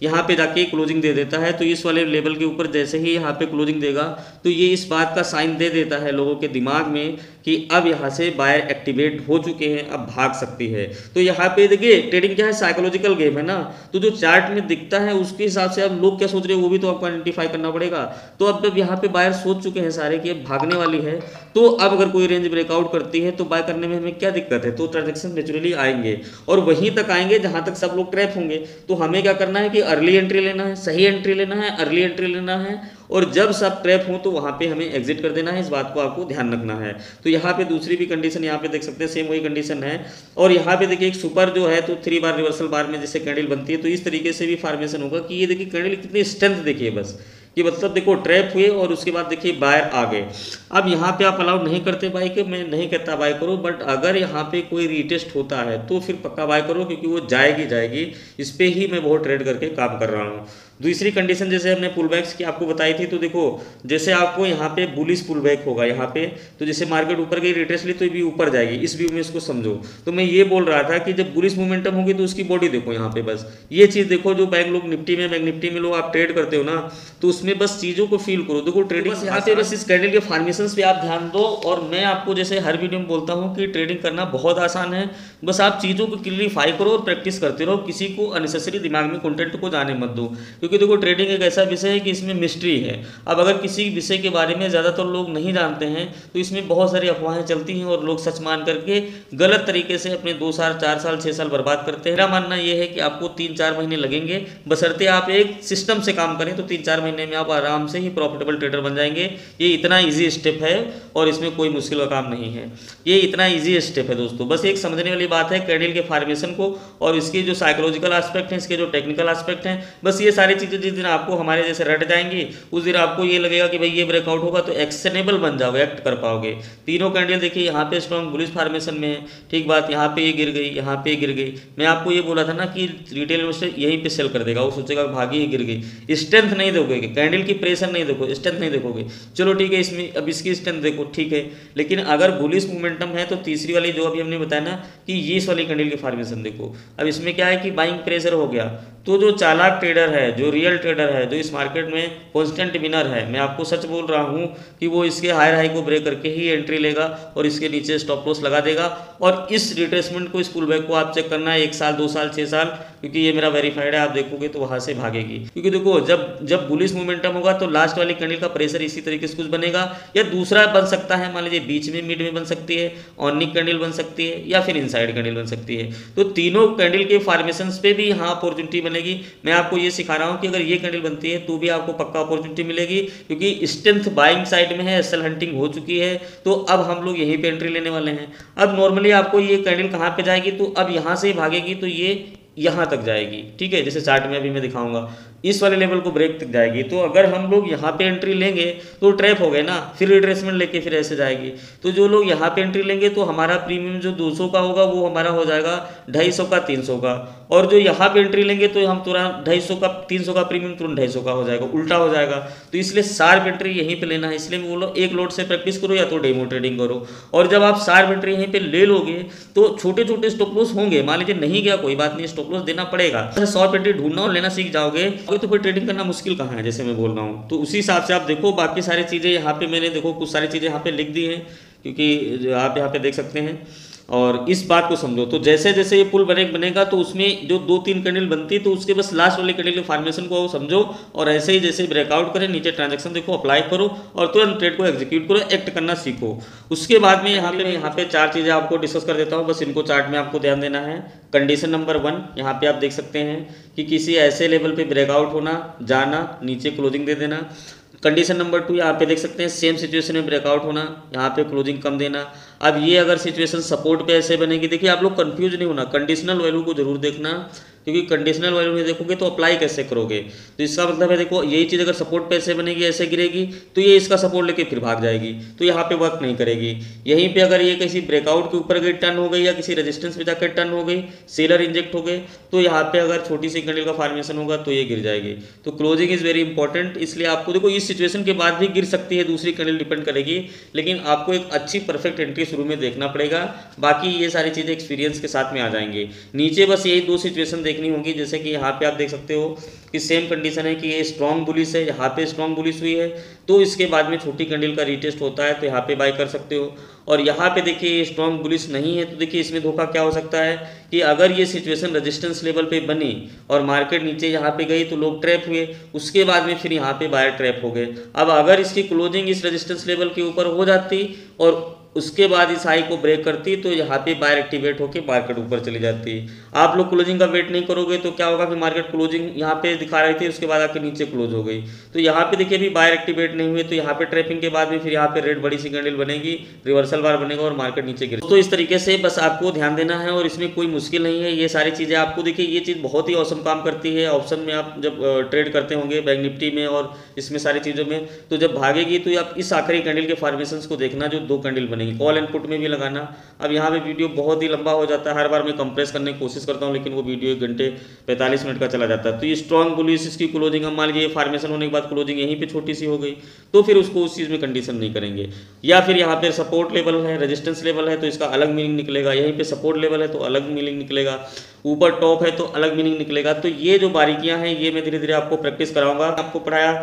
यहाँ पे जाके क्लोजिंग दे देता है। तो इस वाले लेवल के ऊपर जैसे ही यहाँ पे क्लोजिंग देगा तो ये इस बात का साइन दे देता है लोगों के दिमाग में कि अब यहाँ से बायर एक्टिवेट हो चुके हैं, अब भाग सकती है। तो यहाँ पे देखिए ट्रेडिंग क्या है, साइकोलॉजिकल गेम है ना, तो जो चार्ट में दिखता है उसके हिसाब से अब लोग क्या सोच रहे हैं वो भी तो आपको आइडेंटिफाई करना पड़ेगा। तो अब जब यहाँ पे बायर सोच चुके हैं सारे कि अब भागने वाली है, तो अब अगर कोई रेंज ब्रेकआउट करती है तो बाय करने में हमें क्या दिक्कत है, तो ट्रांजेक्शन नेचुरली आएंगे और वहीं तक आएंगे जहां तक सब लोग ट्रैप होंगे। तो हमें क्या करना है कि अर्ली एंट्री लेना है, सही एंट्री लेना है, अर्ली एंट्री लेना है, और जब सब ट्रैप हो तो वहां पे हमें एग्जिट कर देना है। इस बात को आपको ध्यान रखना है। तो यहाँ पे दूसरी भी कंडीशन यहाँ पे देख सकते हैं, सेम वही कंडीशन है। और यहाँ पे देखिए एक सुपर जो है तो 3 बार रिवर्सल बार में जैसे कैंडल बनती है तो इस तरीके से भी फॉर्मेशन होगा कि ये देखिए कैंडल कितनी स्ट्रेंथ देखिए बस, कि मतलब देखो ट्रैप हुए और उसके बाद देखिए बायर आ गए। अब यहाँ पे आप अलाउ नहीं करते बाय के, मैं नहीं कहता बाय करो, बट अगर यहाँ पे कोई रीटेस्ट होता है तो फिर पक्का बाय करो, क्योंकि वो जाएगी। इस पे ही मैं बहुत ट्रेड करके काम कर रहा हूँ। दूसरी कंडीशन जैसे हमने पुल बैक्स की आपको बताई थी, तो देखो जैसे आपको यहाँ पे बुलिश पुल बैक होगा यहाँ पे, तो जैसे मार्केट ऊपर गई रिट्रेस ली तो भी ऊपर जाएगी, इस व्यू में इसको समझो। तो मैं ये बोल रहा था कि जब बुलिश मोमेंटम होगी तो उसकी बॉडी देखो यहाँ पे, बस ये चीज़ देखो। जो बैंक लोग निफ्टी में लोग आप ट्रेड करते हो ना, तो उसमें बस चीज़ों को फील करो। देखो ट्रेडिंग यहाँ पे बस इस कैंडल के फॉर्मेशन पे आप ध्यान दो। और मैं आपको जैसे हर वीडियो में बोलता हूँ कि ट्रेडिंग करना बहुत आसान है, बस आप चीज़ों को क्लियरिफाई करो और प्रैक्टिस करते रहो। किसी को अननेसेसरी दिमाग में कंटेंट को जाने मत दो, क्योंकि देखो ट्रेडिंग एक ऐसा विषय है कि इसमें मिस्ट्री है। अब अगर किसी विषय के बारे में ज़्यादातर लोग नहीं जानते हैं तो इसमें बहुत सारी अफवाहें चलती हैं और लोग सच मान करके गलत तरीके से अपने 2 साल 4 साल 6 साल बर्बाद करते हैं। मेरा मानना यह है कि आपको 3-4 महीने लगेंगे, बशर्ते आप एक सिस्टम से काम करें तो 3-4 महीने में आप आराम से ही प्रॉफिटेबल ट्रेडर बन जाएंगे। ये इतना ईजी स्टेप है और इसमें कोई मुश्किल का काम नहीं है, ये इतना ईजी स्टेप है दोस्तों। बस एक समझने वाली बात है कैंडल के फॉर्मेशन को और इसके जो साइकोलॉजिकल एस्पेक्ट हैं, इसके जो टेक्निकल एस्पेक्ट हैं, बस ये सारी चीज़ें जिस दिन आपको हमारे जैसे रट जाएंगी उस दिन आपको ये लगेगा कि भाई ये ब्रेकआउट होगा तो एक्शनेबल बन जाओगे, एक्ट कर पाओगे। तीनों कैंडल देखिए यहाँ पे स्ट्रॉन्ग बुलिश फॉर्मेशन में है, ठीक बात, यहाँ पे ये गिर गई, यहाँ पे गिर गई। मैं आपको ये बोला था ना कि रिटेल इन्वेस्टर यहीं पे सेल कर देगा, वो सोचेगा भागी ये गिर गई। स्ट्रेंथ नहीं देखोगे, कैंडल की प्रेशर नहीं देखो, स्ट्रेंथ नहीं देखोगे, चलो ठीक है इसमें अब इसकी स्ट्रेंथ देखो, ठीक है। लेकिन अगर बुलिश मोमेंटम है तो तीसरी वाली जो अभी हमने बताया ना कि ये इस वाली कैंडल की फॉर्मेशन देखो। अब इसमें क्या है कि बाइंग प्रेशर हो गया, तो जो चालाक ट्रेडर है, जो रियल ट्रेडर है, जो इस मार्केट में कॉन्स्टेंट विनर है, मैं आपको सच बोल रहा हूं कि वो इसके हायर हाई को ब्रेक करके ही एंट्री लेगा और इसके नीचे स्टॉप लॉस लगा देगा। और इस रिट्रेसमेंट को, इस पुल बैक को आप चेक करना है 1 साल 2 साल 6 साल, क्योंकि ये मेरा वेरीफाइड है, आप देखोगे तो वहां से भागेगी। क्योंकि देखो जब बुलिश मोमेंटम होगा तो लास्ट वाली कैंडल का प्रेशर इसी तरीके से कुछ बनेगा, या दूसरा बन सकता है, मान लीजिए बीच में मिड में बन सकती है, ऑनिक कैंडल बन सकती है, या फिर इनसाइड कैंडल बन सकती है। तो तीनों कैंडल के फॉर्मेशन पे भी यहाँ अपॉर्चुनिटी बनेगी। मैं आपको ये सिखा रहा हूँ कि अगर ये कैंडल बनती है तो भी आपको पक्का अपॉर्चुनिटी मिलेगी, क्योंकि स्ट्रेंथ बाइंग साइड में है, एसएल हंटिंग हो चुकी है। तो अब हम लोग यहीं पे एंट्री लेने वाले हैं। अब नॉर्मली आपको ये कैंडल कहाँ पे जाएगी, तो अब यहाँ से भागेगी तो ये यहाँ तक जाएगी, ठीक है, जैसे चार्ट में अभी मैं दिखाऊंगा इस वाले लेवल को ब्रेक तक जाएगी। तो अगर हम लोग यहाँ पे एंट्री लेंगे तो ट्रैप हो गए ना, फिर रिट्रेसमेंट लेके फिर ऐसे जाएगी। तो जो लोग यहाँ पे एंट्री लेंगे तो हमारा प्रीमियम जो 200 का होगा वो हमारा हो जाएगा 250 का 300 का, और जो यहाँ पे एंट्री लेंगे तो हम तुरंत 250 का 300 का प्रीमियम तुरंत 250 का हो जाएगा, उल्टा हो जाएगा। तो इसलिए शार्प एंट्री यहीं पे लेना है। इसलिए मैं बोलो एक लोड से प्रैक्टिस करो या तो डेमो ट्रेडिंग करो। और जब आप शार्प एंट्री यहीं पे ले लोगे तो छोटे छोटे स्टॉप लॉस होंगे, मान लीजिए नहीं गया कोई बात नहीं, स्टॉप लॉस देना पड़ेगा। शार्प एंट्री ढूंढना और लेना सीख जाओगे तो फिर ट्रेडिंग करना मुश्किल कहाँ है, जैसे मैं बोल रहा हूँ। तो उसी हिसाब से आप देखो, बाकी सारी चीज़ें यहाँ पे मैंने देखो कुछ सारी चीज़ें यहाँ पे लिख दी हैं, क्योंकि आप यहाँ पे देख सकते हैं। और इस बात को समझो, तो जैसे जैसे ये पुल बनेगा तो उसमें जो 2-3 कैंडल बनती है तो उसके बस लास्ट वाले कैंडल के फॉर्मेशन को समझो, और ऐसे ही जैसे ब्रेकआउट करें नीचे ट्रांजैक्शन देखो, अप्लाई करो और तुरंत ट्रेड को एग्जीक्यूट करो, एक्ट करना सीखो। उसके बाद में यहाँ पे 4 चीज़ें आपको डिस्कस कर देता हूँ, बस इनको चार्ट में आपको ध्यान देना है। कंडीशन नंबर 1 यहाँ पे आप देख सकते हैं कि किसी ऐसे लेवल पे ब्रेकआउट होना, जाना, नीचे क्लोजिंग दे देना। कंडीशन नंबर 2 यहाँ पे देख सकते हैं सेम सिचुएशन में ब्रेकआउट होना, यहाँ पे क्लोजिंग कम देना। अब ये अगर सिचुएशन सपोर्ट पे ऐसे बनेगी, देखिए आप लोग कंफ्यूज नहीं होना, कंडीशनल वैल्यू को जरूर देखना, क्योंकि कंडीशनल वैल्यू में देखोगे तो अप्लाई कैसे करोगे। तो इसका मतलब है देखो यही चीज़ अगर सपोर्ट पे ऐसे बनेगी, ऐसे गिरेगी तो ये इसका सपोर्ट लेके फिर भाग जाएगी, तो यहाँ पे वर्क नहीं करेगी। यहीं पे अगर ये किसी ब्रेकआउट के ऊपर गई टर्न हो गई या किसी रेजिस्टेंस पे जाकर टर्न हो गई, सेलर इंजेक्ट हो गए, तो यहाँ पे अगर छोटी सी कैंडल का फॉर्मेशन होगा तो ये गिर जाएगी। तो क्लोजिंग इज वेरी इंपॉर्टेंट, इसलिए आपको देखो इस सिचुएशन के बाद भी गिर सकती है, दूसरी कैंडल डिपेंड करेगी, लेकिन आपको एक अच्छी परफेक्ट एंट्री शुरू में देखना पड़ेगा। बाकी ये सारी चीज़ें एक्सपीरियंस के साथ में आ जाएंगे। नीचे बस यही 2 सिचुएशन देखनी होगी। जैसे कि यहाँ पे आप देख सकते हो कि सेम कंडीशन है कि ये स्ट्रॉन्ग बुलिश है, यहाँ पे स्ट्रॉन्ग बुलिश हुई है, तो इसके बाद में छोटी कैंडल का रीटेस्ट होता है तो यहाँ पे बाय कर सकते हो। और यहाँ पे देखिए ये स्ट्रॉन्ग बुलिश नहीं है, तो देखिए इसमें धोखा क्या हो सकता है कि अगर ये सिचुएशन रेजिस्टेंस लेवल पे बनी और मार्केट नीचे यहाँ पे गई तो लोग ट्रैप हुए, उसके बाद में फिर यहाँ पे बायर ट्रैप हो गए। अब अगर इसकी क्लोजिंग इस रेजिस्टेंस लेवल के ऊपर हो जाती और उसके बाद इस हाई को ब्रेक करती तो यहाँ पे बायर एक्टिवेट होकर मार्केट ऊपर चली जाती। आप लोग क्लोजिंग का वेट नहीं करोगे तो क्या होगा कि मार्केट क्लोजिंग यहाँ पे दिखा रही थी, उसके बाद आके नीचे क्लोज हो गई, तो यहाँ पे देखिए अभी बायर एक्टिवेट नहीं हुए, तो यहाँ पे ट्रैपिंग के बाद में फिर यहाँ पे रेड बड़ी सी कैंडल बनेगी, रिवर्सल बार बनेगा और मार्केट नीचे गिर। तो इस तरीके से बस आपको ध्यान देना है और इसमें कोई मुश्किल नहीं है। ये सारी चीज़ें आपको देखिए ये चीज़ बहुत ही औसम काम करती है ऑप्शन में। आप जब ट्रेड करते होंगे बैंक निफ्टी में और इसमें सारी चीज़ों में, तो जब भागेगी तो आप इस आखिरी कैंडल के फॉर्मेशंस को देखना जो 2 कैंडल बनेगी, कॉल एंड पुट में भी लगाना। अब यहाँ पे वीडियो बहुत ही लंबा हो जाता है, हर बार मैं कंप्रेस करने की कोशिश करता हूँ लेकिन वो वीडियो 1 घंटे 45 मिनट का चला जाता है। तो ये स्ट्रॉन्ग बुलिश इसकी क्लोजिंग, हम मान लीजिए फॉर्मेशन होने के बाद क्लोजिंग यहीं पे छोटी सी हो गई तो फिर उसको उस चीज़ में कंडीशन नहीं करेंगे। या फिर यहाँ पे सपोर्ट लेवल है, रेजिस्टेंस लेवल है तो इसका अलग मीनिंग निकलेगा, यहीं पे सपोर्ट लेवल है तो अलग मीनिंग निकलेगा, ऊपर टॉप है तो अलग मीनिंग निकलेगा। तो ये जो बारीकियां हैं ये मैं धीरे धीरे आपको प्रैक्टिस कराऊंगा। आपको पढ़ाया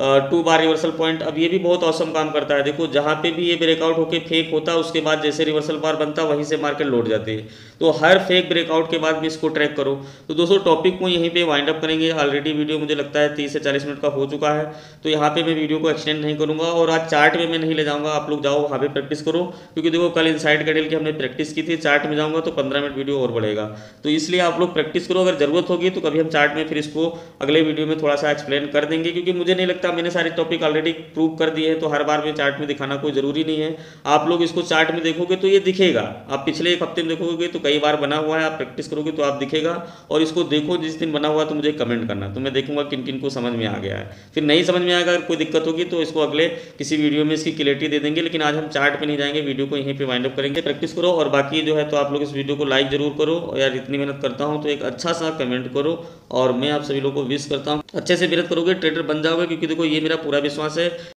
2 बार रिवर्सल पॉइंट, अब ये भी बहुत औसम काम करता है। देखो जहाँ पे भी ये ब्रेकआउट होके फेक होता है उसके बाद जैसे रिवर्सल बार बनता है वहीं से मार्केट लौट जाती है, तो हर फेक ब्रेकआउट के बाद भी इसको ट्रैक करो। तो दोस्तों टॉपिक को यहीं पे वाइंड अप करेंगे। ऑलरेडी वीडियो मुझे लगता है 30 से 40 मिनट का हो चुका है, तो यहाँ पे मैं वीडियो को एक्सटेंड नहीं करूँगा और आज चार्ट में मैं नहीं ले जाऊँगा, आप लोग जाओ वहाँ पे प्रैक्टिस करो, क्योंकि देखो कल इनसाइड कैंडल की हमने प्रैक्टिस की थी, चार्ट में जाऊँगा तो 15 मिनट वीडियो और बढ़ेगा, तो इसलिए आप लोग प्रैक्टिस करो। अगर जरूरत होगी तो कभी हम चार्ट में फिर इसको अगले वीडियो में थोड़ा सा एक्सप्लेन कर देंगे, क्योंकि मुझे नहीं लगता, मैंने सारे टॉपिक ऑलरेडी प्रूव कर दिए हैं, तो हर बार में चार्ट में दिखाना कोई जरूरी नहीं है। आप लोग इसको चार्ट में देखोगे तो ये दिखेगा, आप पिछले 1 हफ्ते में देखोगे तो कई बार बना हुआ है, आप प्रैक्टिस करोगे तो आप दिखेगा। और इसको देखो जिस दिन बना हुआ तो मुझे कमेंट करना, तो मैं देखूंगा किन किन को समझ में आ गया है। फिर नहीं समझ में आएगा, अगर कोई दिक्कत होगी तो इसको अगले किसी वीडियो में इसकी क्लियरिटी दे देंगे, लेकिन आज हम चार्ट पे नहीं जाएंगे, वीडियो को यहीं पे वाइंड अप करेंगे। प्रैक्टिस करो और बाकी जो है तो आप लोग इस वीडियो को लाइक जरूर करो, यार इतनी मेहनत करता हूँ तो एक अच्छा सा कमेंट करो, और मैं आप सभी लोगों को विश करता हूँ अच्छे से मेहनत करोगे ट्रेडर बन जाओगे, क्योंकि देखो ये मेरा पूरा विश्वास है।